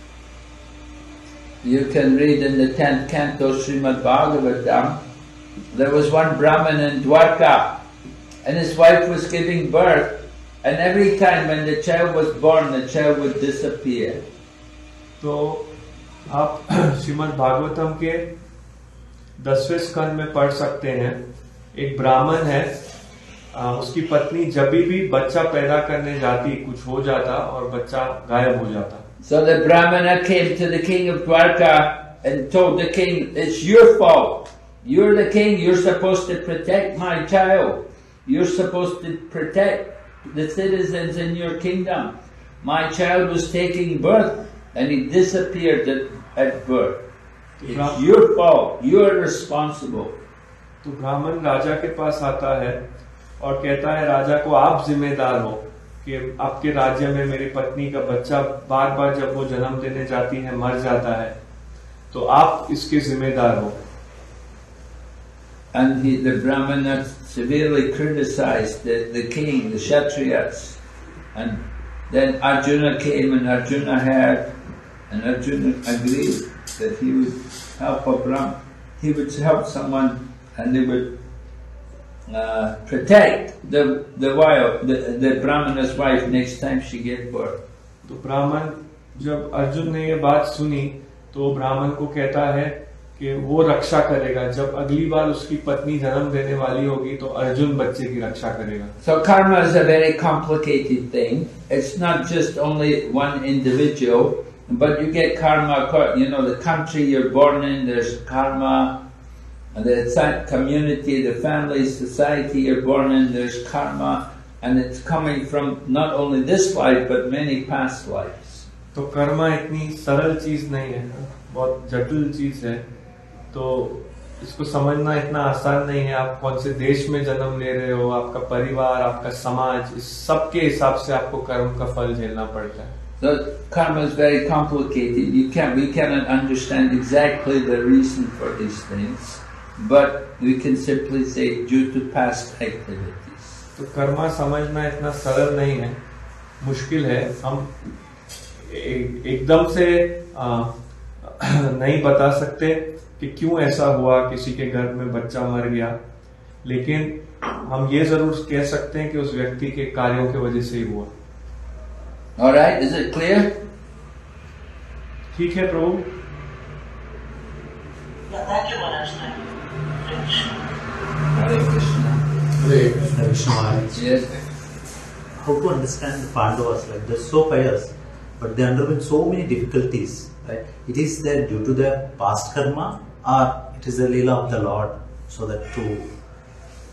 You can read in the tenth canto Srimad Bhagavatam, there was one Brahmin in Dwarka, and his wife was giving birth, and every time when the child was born, the child would disappear. तो आप श्रीमद् भागवतम के दसवें स्कंद में पढ़ सकते हैं, एक ब्राह्मण है, आ, उसकी पत्नी जब भी बच्चा पैदा करने जाती कुछ हो जाता और बच्चा गायब हो जाता. So the Brahmana came to the king of Dwarka and told the king, it's your fault. You're the king, you're supposed to protect my child. You're supposed to protect the citizens in your kingdom. My child was taking birth and he disappeared at, at birth. It's your fault, you're responsible. तो ब्राह्मण राजा के पास आता है और कहता है राजा को, आप जिम्मेदार हो कि आपके राज्य में मेरी पत्नी का बच्चा बार बार जब वो जन्म देने जाती है मर जाता है, तो आप इसके जिम्मेदार हो. And he, the Brahmana severely criticized the, the king, the Kshatriyas. And then Arjuna came and Arjuna heard, and Arjuna agreed that he would help a Brahman, he would help someone and they would uh, protect the the wife, the, the Brahmana's wife next time she gave birth. तो ब्राह्मण जब अर्जुन ने ये बात सुनी तो ब्राह्मण को कहता है कि वो रक्षा करेगा, जब अगली बार उसकी पत्नी जन्म देने वाली होगी तो अर्जुन बच्चे की रक्षा करेगा. So karma is a very complicated thing. It's not just only one individual, but you get karma, you know, the country you're born in, there's karma, and the community, the family, society you're born in, there's karma, and it's coming from not only this life, but many past lives. तो कर्मा इतनी सरल चीज नहीं है, बहुत जटिल चीज है, तो इसको समझना इतना आसान नहीं है. आप कौन से देश में जन्म ले रहे हो, आपका परिवार, आपका समाज, इस सब के हिसाब से आपको कर्म का फल झेलना पड़ता है. So karma is very complicated. You can't, we cannot understand exactly the reason for these things, but we can simply say due to past activities. तो कर्मा समझना इतना सरल नहीं है, मुश्किल है. हम एक, एकदम से आ, नहीं बता सकते कि क्यों ऐसा हुआ, किसी के गर्भ में बच्चा मर गया, लेकिन हम ये जरूर कह सकते हैं कि उस व्यक्ति के कार्यों की वजह से ही हुआ. All right, is it clear? ठीक है प्रभु. Yeah, thank you, Maharaj. Thank you. Finish. Hare Krishna. Hare Krishna Maharaj. Yes. How to understand the Pandavas? Like they're so pious, but they underwent so many difficulties. Right? It is that due to their past karma, or it is the leela of the Lord, so that to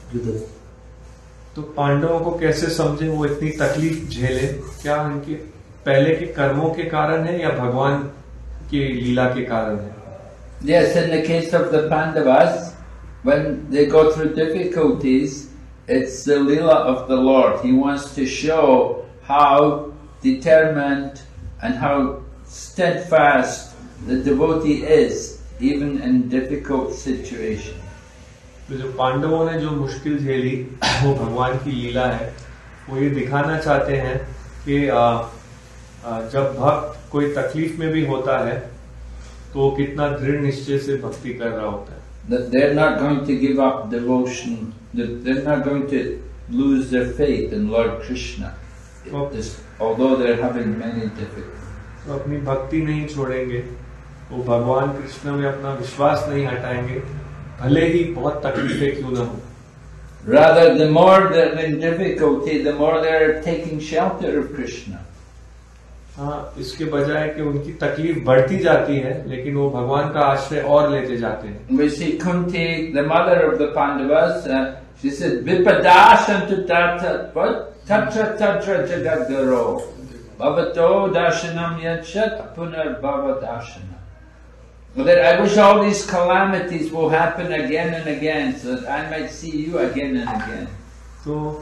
Brother. तो पांडवों को कैसे समझे वो इतनी तकलीफ झेले? क्या उनके पहले के कर्मों के कारण है या भगवान की लीला के कारण है? Yes, in the case of the Pandavas, when they go through difficulties, it's the Leela of the Lord. He wants to show how determined and how steadfast the devotee is, even in difficult situations. तो जो पांडवों ने जो मुश्किल झेली वो भगवान की लीला है. वो ये दिखाना चाहते हैं कि आ, आ, जब भक्त कोई तकलीफ में भी होता है तो वो कितना दृढ़ निश्चय से भक्ति कर रहा होता है. That they're not going to give up devotion, that they're not going to lose their faith in Lord Krishna, just, although they're having many difficulties. तो अपनी भक्ति नहीं छोड़ेंगे, वो भगवान कृष्ण में अपना विश्वास नहीं हटाएंगे, भले ही बहुत तकलीफें क्यों न हो. Rather, the more they're in difficulty, the more they're taking shelter of Krishna. हाँ, इसके बजाय कि उनकी तकलीफ बढ़ती जाती है, लेकिन वो भगवान का आश्रय और लेते जाते हैं. We see Kunti, the mother of the Pandavas, uh, she said, Vipadashantu tatra tatra tatra jagadgaro bhavato darshanam yanchat punar bhavadashana. That I wish all these calamities will happen again and again, so that I might see you again and again. तो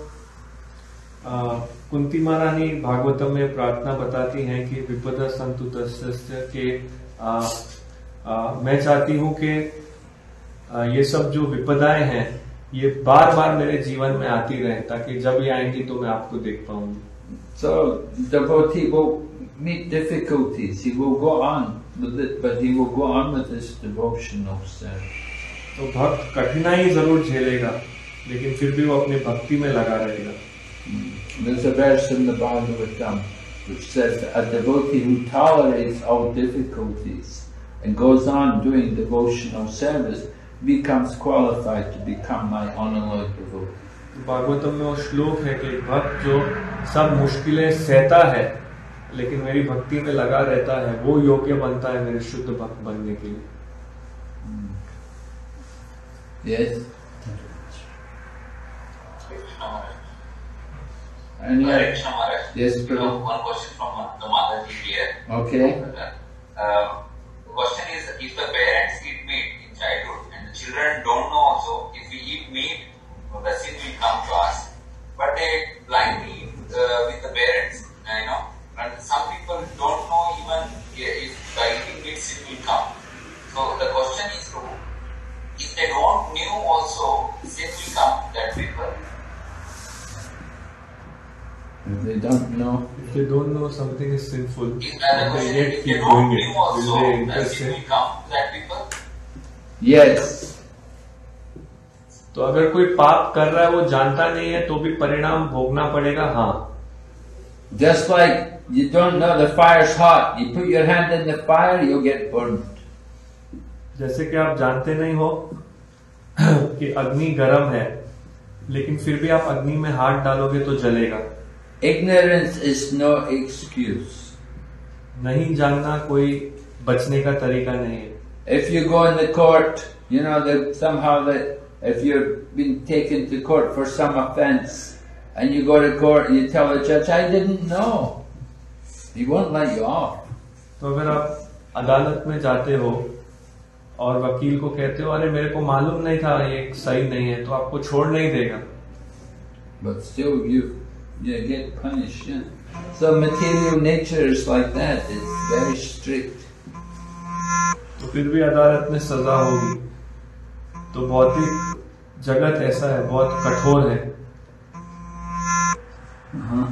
कुंती महारानी भागवतम में प्रार्थना बताती हैं कि विपदा संतु तस्य के आ, आ, मैं चाहती हूँ कि आ, ये सब जो विपदाएं हैं ये बार बार मेरे जीवन में आती रहे, ताकि जब ये आएंगी तो मैं आपको देख पाऊंगी. So devotee will meet difficulties, he will go on with it, but he will go on with his devotional service. तो भक्त कठिनाई जरूर झेलेगा, लेकिन फिर भी वो अपनी भक्ति में लगा रहेगा. There's a verse in the Bhagavatam which says that a devotee who tolerates all difficulties and goes on doing devotional service becomes qualified to become my unalloyed devotee. Bhagavatam में वो श्लोक है कि भक्त जो सब मुश्किलें सहता है लेकिन मेरी भक्ति में लगा रहता है, वो योग्य बनता है मेरे शुद्ध भक्त बनने के लिए. Yes. And Hare Krishna Maharaj. Yes, You know, one question from uh, the Mataji here. Okay. Uh, the question is, if the parents eat meat in childhood and the children don't know also, if we eat meat, the sin will come to us. But they blindly eat uh, with the parents, uh, you know. And some people don't know even if by eating meat sin will come. So the question is, if they don't knew also, sin will come, that people. If they don't know, If they don't know something is sinful, If, and uh, they if yet they keep don't doing knew it, also, will they that interest sin it? will come to that people. yes. तो अगर कोई पाप कर रहा है वो जानता नहीं है तो भी परिणाम भोगना पड़ेगा. हाँ, Just like you don't know the fire's hot, you put your hand in the fire, you'll get burned. जैसे कि आप जानते नहीं हो कि अग्नि गर्म है, लेकिन फिर भी आप अग्नि में हाथ डालोगे तो जलेगा. Ignorance is no excuse. नहीं जानना कोई बचने का तरीका नहीं है. If you go in the court, you know that somehow that if you've been taken to court for some offence, and you go to court and you tell the judge, I didn't know, he won't let you off. तो अगर आप अदालत में जाते हो और वकील को कहते हो अरे मेरे को मालूम नहीं था ये सही नहीं है, तो आपको छोड़ नहीं देगा. But still you, you get punished. Yeah? So material nature is like that, it's very strict. तो फिर भी अदालत में सजा होगी. तो भौतिक जगत ऐसा है, बहुत कठोर है. Uh-huh.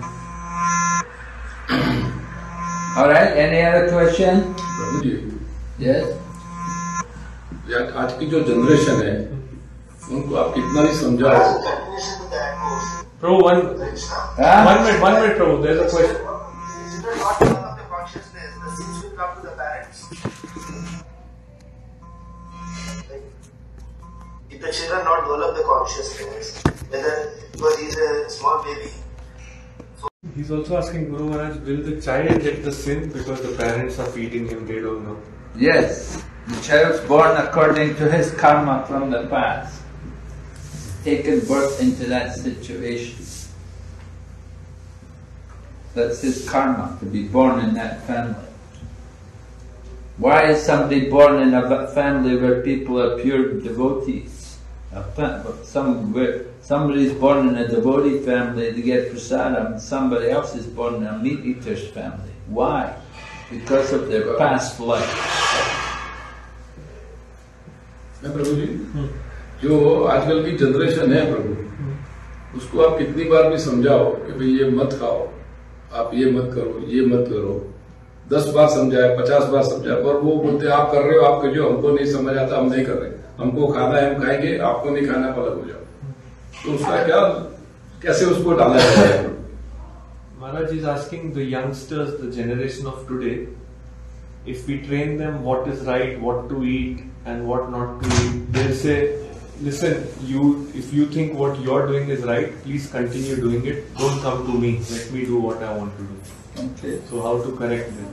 All right, any other question? प्रभु जी, Yes? या- आज की जो जनरेशन है उनको आप कितना भी समझाओ. Continuation to that goes. Prabhu, one, Huh? one minute, one minute, Prabhu. There's a question. Is it not because of the consciousness? The sins will come to the parents. Like, if the children not develop the consciousness, whether because he's a small baby, He's also asking Guru Maharaj, will the child get the sin because the parents are feeding him? They don't know. Yes. The child's born according to his karma from the past. taken birth into that situation. That's his karma, to be born in that family. Why is somebody born in a family where people are pure devotees? Some, where somebody is born in a devotee family to get prasadam, somebody else is born in a meat eater's family. Why? Because of their past life. प्रभु जी, जो आजकल की generation है प्रभु, उसको आप कितनी बार भी समझाओ कि भाई ये मत खाओ, आप ये मत करो, ये मत करो, दस बार समझाए, पचास बार समझाए, पर वो बोलते आप कर रहे हो, आप करिए, हमको नहीं समझ आता, हम नहीं कर रहे, हमको खाना है हम खाएंगे, आपको नहीं खाना, अलग हो जाओ। तो उसका क्या, कैसे उसको डाला जाए? Maharaj is asking the youngsters, the generation of today, if we train them what is right, what to eat and what not to eat, they'll say, listen, you, if you think what you're doing is right, please continue doing it. Don't come to me. Let me do what I want to do. Okay. So how to correct them?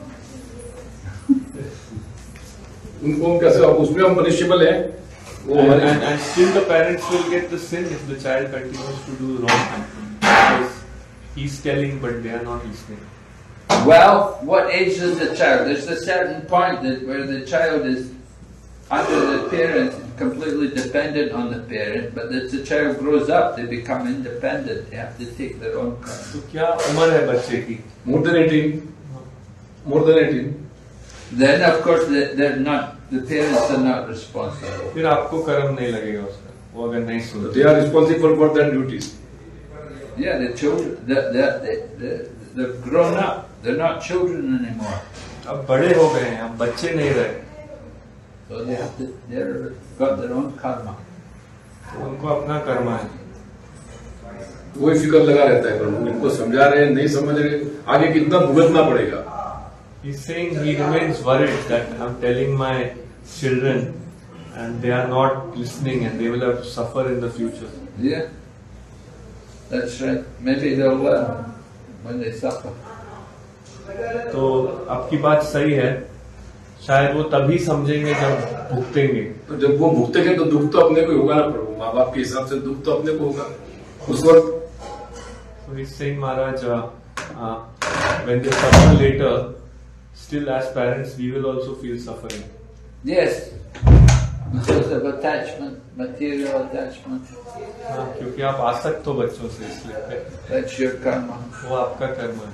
उनको कैसे, उसमें हम punishable हैं, वो and, हमारे and, and still the parents will get the sin if the child continues to do wrong, because he's telling but they are not listening. Well, what age is the child? There's a certain point that where the child is under the parent, completely dependent on the parent, but as the child grows up, they become independent. They have to take their own karma. तो क्या उम्र है बच्चे की? More than eighteen. More than eighteen. Then, of course, they- they're not. The parents are not responsible. फिर आपको कर्म नहीं लगेगा उसका, वो अगर नहीं So सुने. they are responsible for their duties. Yeah, the children, the, the, the, the, they're grown up. They're not children anymore. अब बड़े हो गए हैं, अब बच्चे नहीं रहे, So they have to. They've got their own karma. तो उनको अपना कर्म है. वही फिक्र लगा रहता है प्रभु, इनको समझा रहे हैं, नहीं समझ रहे, आगे कितना भुगतना पड़ेगा. He's saying he remains worried that I'm telling my children and they are not listening and they will have to suffer in the future. Yeah, that's right. Maybe they'll learn when they suffer. तो आपकी बात सही है, शायद वो तभी समझेंगे जब भुगतेंगे. तो जब वो भुगतेंगे तो दुख तो अपने को ही होगा ना प्रभु, माँ बाप के हिसाब से दुख तो अपने को होगा उस वक्त. So he's saying, Maharaj, uh, uh, when they suffer later, still as parents we will also feel suffering. Yes, because of attachment, material attachment. हाँ, क्योंकि आप आसक्त हो बच्चों से, इसलिए That's your karma. वो आपका कर्म है.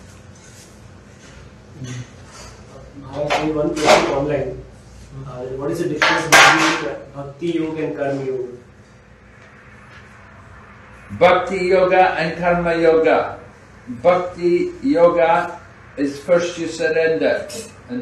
I have one question online. Uh, what is the difference between Bhakti Yoga and Karma Yoga? Bhakti Yoga and Karma Yoga. Bhakti Yoga is first you surrender and,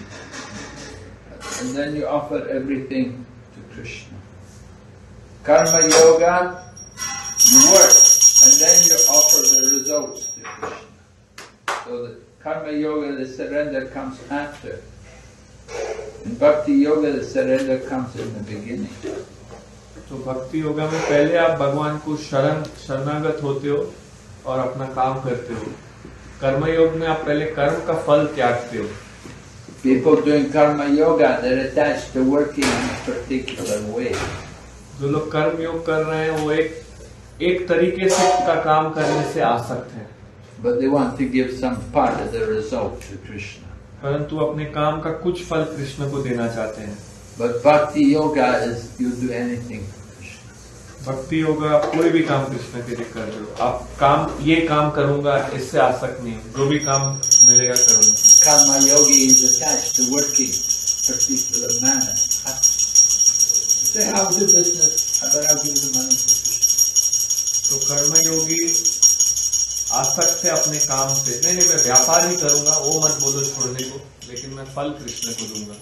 and then you offer everything to Krishna. Karma Yoga, you work and then you offer the results to Krishna. So the Karma Yoga, the surrender comes after. In Bhakti Yoga, the surrender comes in the beginning. तो भक्ति योगा में पहले आप भगवान को शरण शरणागत होते हो और अपना काम करते हो. कर्म योग में आप पहले कर्म का फल त्यागते हो. People doing Karma Yoga, they're attached to working in a particular way. जो लोग कर्म योग कर रहे हैं वो एक एक तरीके से का काम करने से आसक्त हैं, But they want to give some part of the result to Krishna. परंतु अपने काम का कुछ फल कृष्ण को देना चाहते हैं. But Bhakti Yoga is you do anything for Krishna. भक्ति योगा आप कोई भी काम कृष्ण के लिए कर रहे हो. आप काम ये काम करूंगा इससे आसक्त नहीं, जो भी काम मिलेगा करूंगा. Karma Yogi is attached to working particular manner. Say, I'll do business, but I'll give the money to Krishna. तो कर्म योगी आसक्त है अपने काम से. नहीं नहीं मैं व्यापार ही करूंगा, वो मत बोलो छोड़ने को, लेकिन मैं फल कृष्ण को दूंगा.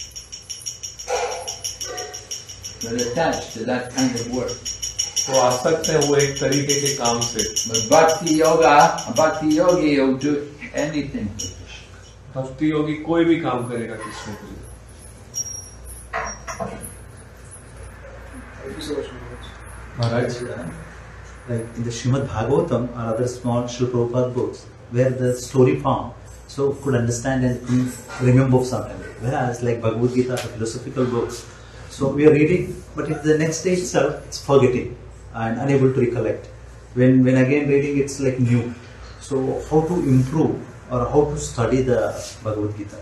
They're attached to that kind of work. तो आसक्त है वो एक तरीके के काम से. But Bhakti Yoga, a Bhakti Yogi will do anything for Krishna. भक्ति योगी कोई भी काम करेगा कृष्ण के लिए. Thank you so much, Maharaj, like in the Srimad Bhagavatam or other small Srila Prabhupada books, where the story form, so could understand and could remember sometimes. Whereas like Bhagavad Gita, the philosophical books, So we are reading, but if the next day itself, it's forgetting and unable to recollect. When when again reading, it's like new. So how to improve or how to study the Bhagavad Gita?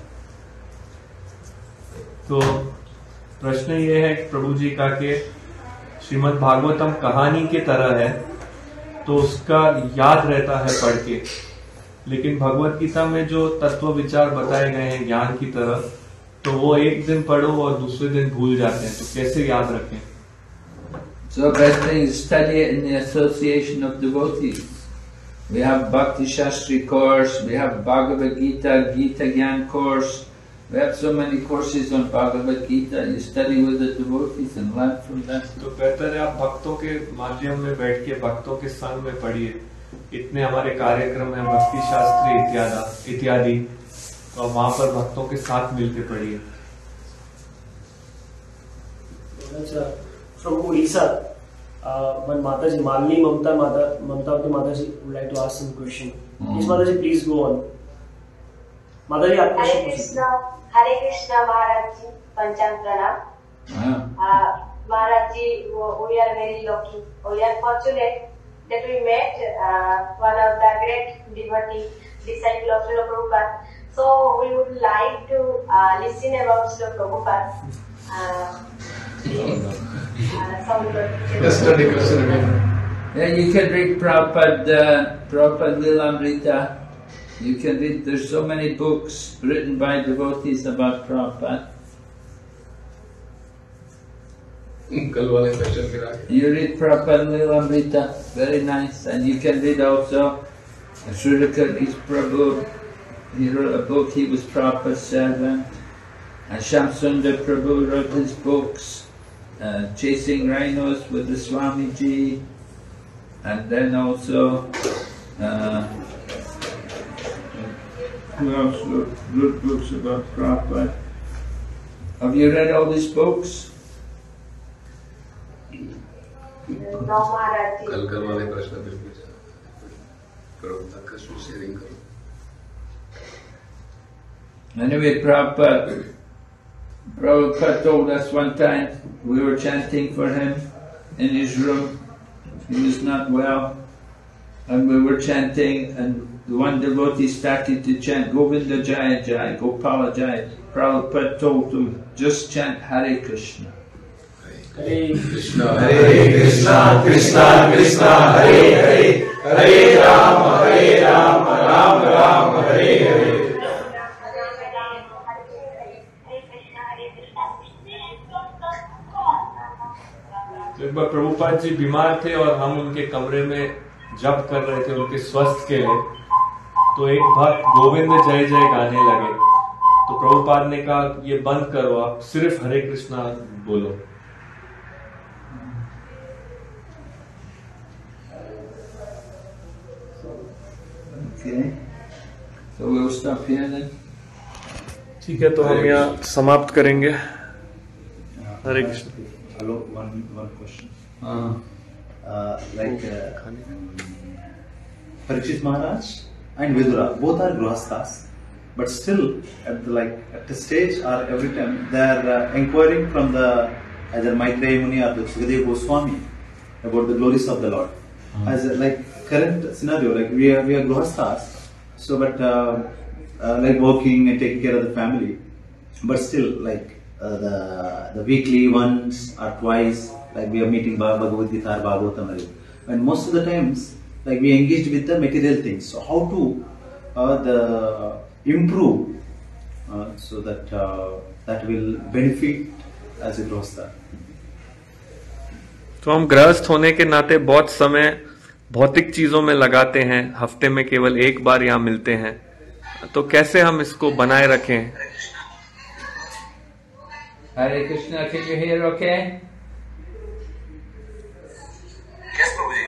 तो प्रश्न ये है प्रभु जी का कि श्रीमद् भागवतम कहानी की तरह है, तो उसका याद रहता है पढ़ के, लेकिन भगवत गीता में जो तत्व विचार बताए गए हैं ज्ञान की तरह, तो वो एक दिन पढ़ो और दूसरे दिन भूल जाते हैं, तो कैसे याद रखें? So best thing is study it in the association of devotees. We have Bhakti Shastri course, we have Bhagavad Gita, Gita Gyan course. We have so many courses on Bhagavad Gita. You study with the devotees and learn from them. तो बेहतर है आप भक्तों के माध्यम में बैठ के भक्तों के संग में पढ़िए. इतने हमारे कार्यक्रम है भक्ति शास्त्री इत्यादि इत्यादि, तो आप वहाँ पर भक्तों के साथ मिलके पढ़िए. अच्छा, from Odisha, uh, one Mataji, Malini Mamta Mata, Mamtavati Mataji would like to ask some question. Mm. Yes, Mataji, please go on. Mataji, आप Hare Krishna, Hare Krishna Maharaj ji, Pancham Pranam. Uh, Maharaj ji, we are very lucky, we are fortunate that we met uh, one of the great devotee, disciple of Srila Prabhupada. So we would like to uh, listen about Srila Prabhupada. Uh, Yes, study question again. Yeah, you can read Prabhupada, uh, Prabhupada Lilamrita. You can read, there's so many books written by devotees about Prabhupada. कल वाले question फिर आगे. You read Prabhupada Lilamrita, very nice. And you can read also Sridhar Prabhu. He wrote a book, he was Prabhupada's servant. And Shamsundar Prabhu wrote his books, uh, Chasing Rhinos with the Swamiji. And then also, uh, who else wrote, wrote books about Prabhupada? Have you read all these books? No, Maharaj ji. कल कल वाले प्रश्न फिर पूछा. करो तक का sharing करो. Anyway, Prabhupada, Prabhupada told us one time, we were chanting for him in his room. He was not well, and we were chanting, and the one devotee started to chant Govinda Jaya Jaya, Gopala Jaya. Prabhupada told him, just chant Hare Krishna. Hare Krishna, Hare Krishna, Krishna Krishna, Hare Hare, Hare Rama, Hare Rama, Rama Rama, Hare Hare. तो एक बार प्रभुपाद जी बीमार थे और हम उनके कमरे में जप कर रहे थे उनके स्वस्थ के लिए, तो एक भक्त गोविंद जय जय गाने लगे. तो प्रभुपाद ने कहा ये बंद करो, आप सिर्फ हरे कृष्णा बोलो. Okay, so we'll stop here then. ठीक है, तो हम यहाँ समाप्त करेंगे. हरे Krishna. Hello, one one question. Uh, Uh, like uh, Parikshit Maharaj and Vidura, both are grahasthas, but still at the like at the stage or every time they are uh, inquiring from the either Maitreya Muni or the Sukadeva Goswami about the glories of the Lord. Mm-hmm. As a, like current scenario, like we are we are grahasthas, so but uh, uh, like working and taking care of the family, but still like uh, the the weekly once or twice. Like we are meeting Bhagavad Gita or Bhagavatam, and most of the times, like we engaged with the material things. So how to uh, the improve uh, so that uh, that will benefit as a grahastha. तो हम गृहस्थ होने के नाते बहुत समय भौतिक चीजों में लगाते हैं, हफ्ते में केवल एक बार यहाँ मिलते हैं, तो कैसे हम इसको बनाए रखें? Hare Krishna, can you hear okay? Yes, Prabhuji.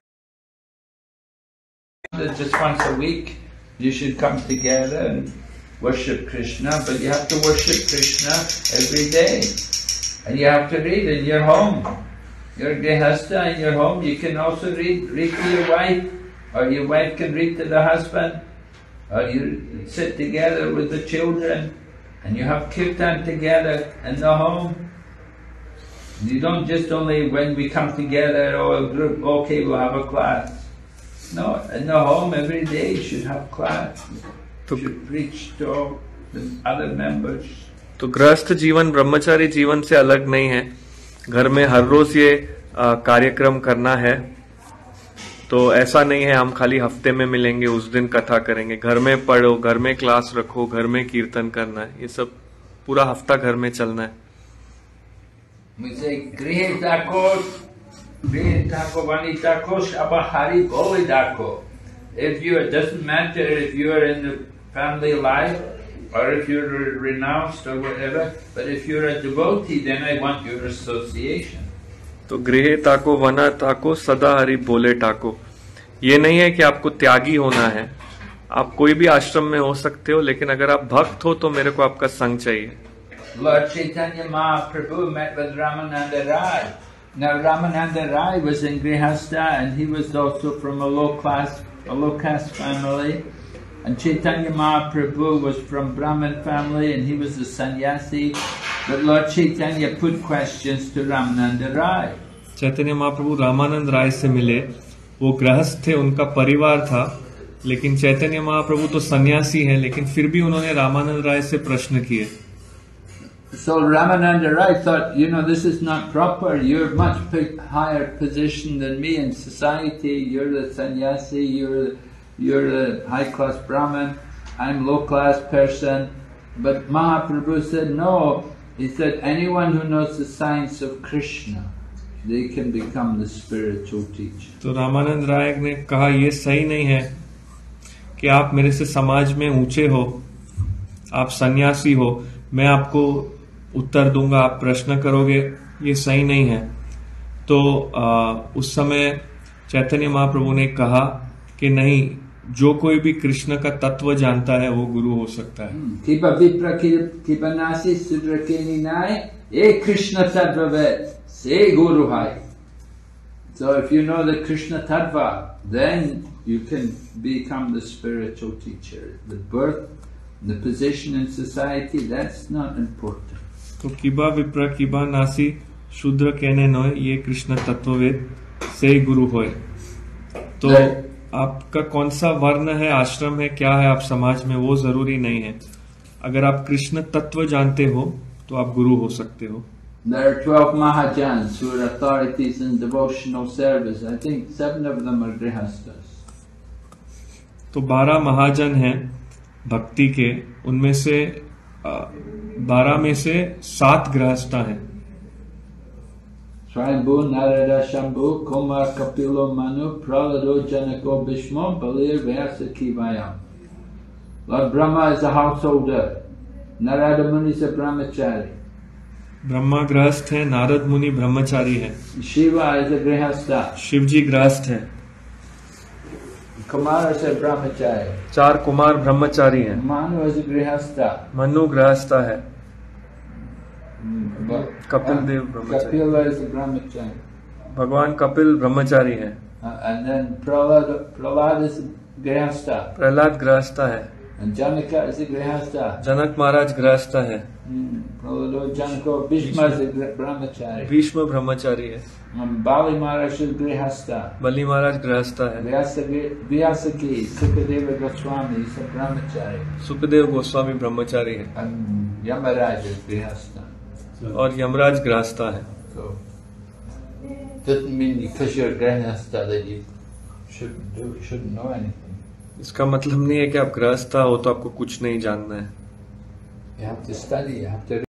Just once a week, you should come together and worship Krishna, but you have to worship Krishna every day. And you have to read in your home. You're Grihastha in your home, you can also read, read to your wife, or your wife can read to the husband, or you sit together with the children, and you have kirtan together in the home. You don't just only when we come together, oh, a group, okay, we'll have a class. No, in the home every day you should have class. You should preach to all the other members. तो गृहस्थ जीवन ब्रह्मचारी जीवन से अलग नहीं है। घर में हर रोज ये आ, कार्यक्रम करना है। तो ऐसा नहीं है हम खाली हफ्ते में मिलेंगे उस दिन कथा करेंगे। घर में पढ़ो, घर में क्लास रखो, घर में कीर्तन करना है, ये सब पूरा हफ्ता घर में चलना है। We say, Grihe Dako, Grihe Dako, Vani Dako, Shabahari Boli Dako. If you, it doesn't matter if you are in the family life or if you're renounced or whatever, but if you're a devotee, then I want your association. तो गृहे ताको वना ताको सदा हरि बोले ताको, ये नहीं है कि आपको त्यागी होना है। आप कोई भी आश्रम में हो सकते हो, लेकिन अगर आप भक्त हो तो मेरे को आपका संग चाहिए। Lord Chaitanya Mahaprabhu met with Ramananda Rai. Now Ramananda Rai was in Grihastha and he was also from a low class, a low caste family. And Chaitanya Mahaprabhu was from Brahmin family and he was a sannyasi. But Lord Chaitanya put questions to Ramananda Rai. Chaitanya Mahaprabhu Ramanand राय से मिले, वो गृहस्थ थे, उनका परिवार था, लेकिन चैतन्य महाप्रभु तो सन्यासी हैं, लेकिन फिर भी उन्होंने रामानंद राय से प्रश्न किए। So Ramananda Rai thought, you know, this is not proper. You're much higher position than me in society. You're the sannyasi, you're the, you're the high-class Brahmin, I'm low-class person. But Mahaprabhu said, no. He said, anyone who knows the science of Krishna, they can become the spiritual teacher. तो रामानंद राय ने कहा, ये सही नहीं है कि आप मेरे से समाज में ऊंचे हो, आप सन्यासी हो, मैं आपको उत्तर दूंगा, आप प्रश्न करोगे, ये सही नहीं है। तो आ, उस समय चैतन्य महाप्रभु ने कहा कि नहीं, जो कोई भी कृष्ण का तत्व जानता है वो गुरु हो सकता है। Kipa vipra kipa nasi sudra keni nai, e Krishna tattva vet, se guru hai. So if you know the Krishna tattva, then you can become the spiritual teacher. The birth, the position in society, that's not important. तो किबा विप्र किबा नासी शूद्र कहने नोय, ये कृष्ण तत्ववेद से गुरु होए। तो आपका कौन सा वर्ण है, आश्रम है, क्या है आप समाज में, वो जरूरी नहीं है। अगर आप कृष्ण तत्व जानते हो तो आप गुरु हो सकते हो। There are twelve Mahajans who are authorities in devotional service. I think seven of them are grihastas. तो बारह महाजन हैं भक्ति के, उनमें से बारह में से सात गृहस्था हैं। Swayambhu, Narada, Shambhu, Kumar, Kapilo, Manu, Pralado, Janako, Bhishma, Balir, Vyasaki, Vayam. Lord Brahma is a householder. Narada Muni is a brahmachari. Brahma गृहस्थ है, नारद मुनि ब्रह्मचारी है। Shiva is a grihastha. Shiv जी गृहस्थ है। Kumar is a brahmachari. चार कुमार ब्रह्मचारी हैं। Manu is a grihastha. Manu गृहस्थ है। कपिल देव ब्रह्मचारी। Kapila is a brahmachari. भगवान कपिल ब्रह्मचारी हैं। Uh, and then Prahlad, Prahlad is a grihastha. Prahlad गृहस्थ है। And Janaka is a grihastha. जनक महाराज गृहस्थ है। Hmm. Prahlad, Janako, Bhishma is a brahmachari. Bhishma ब्रह्मचारी है। Um, Bali Maharaj is grihastha. बलि महाराज गृहस्थ है। Vyasaki, Sukadeva Goswami is a brahmachari. Sukhdev Goswami ब्रह्मचारी है। And Yamaraj is grihastha. और यमराज गृहस्थ है। So, doesn't mean because you're grihastha that you shouldn't do, you shouldn't know anything. इसका मतलब नहीं है कि आप गृहस्थ हो तो आपको कुछ नहीं जानना है। You have to study, you have to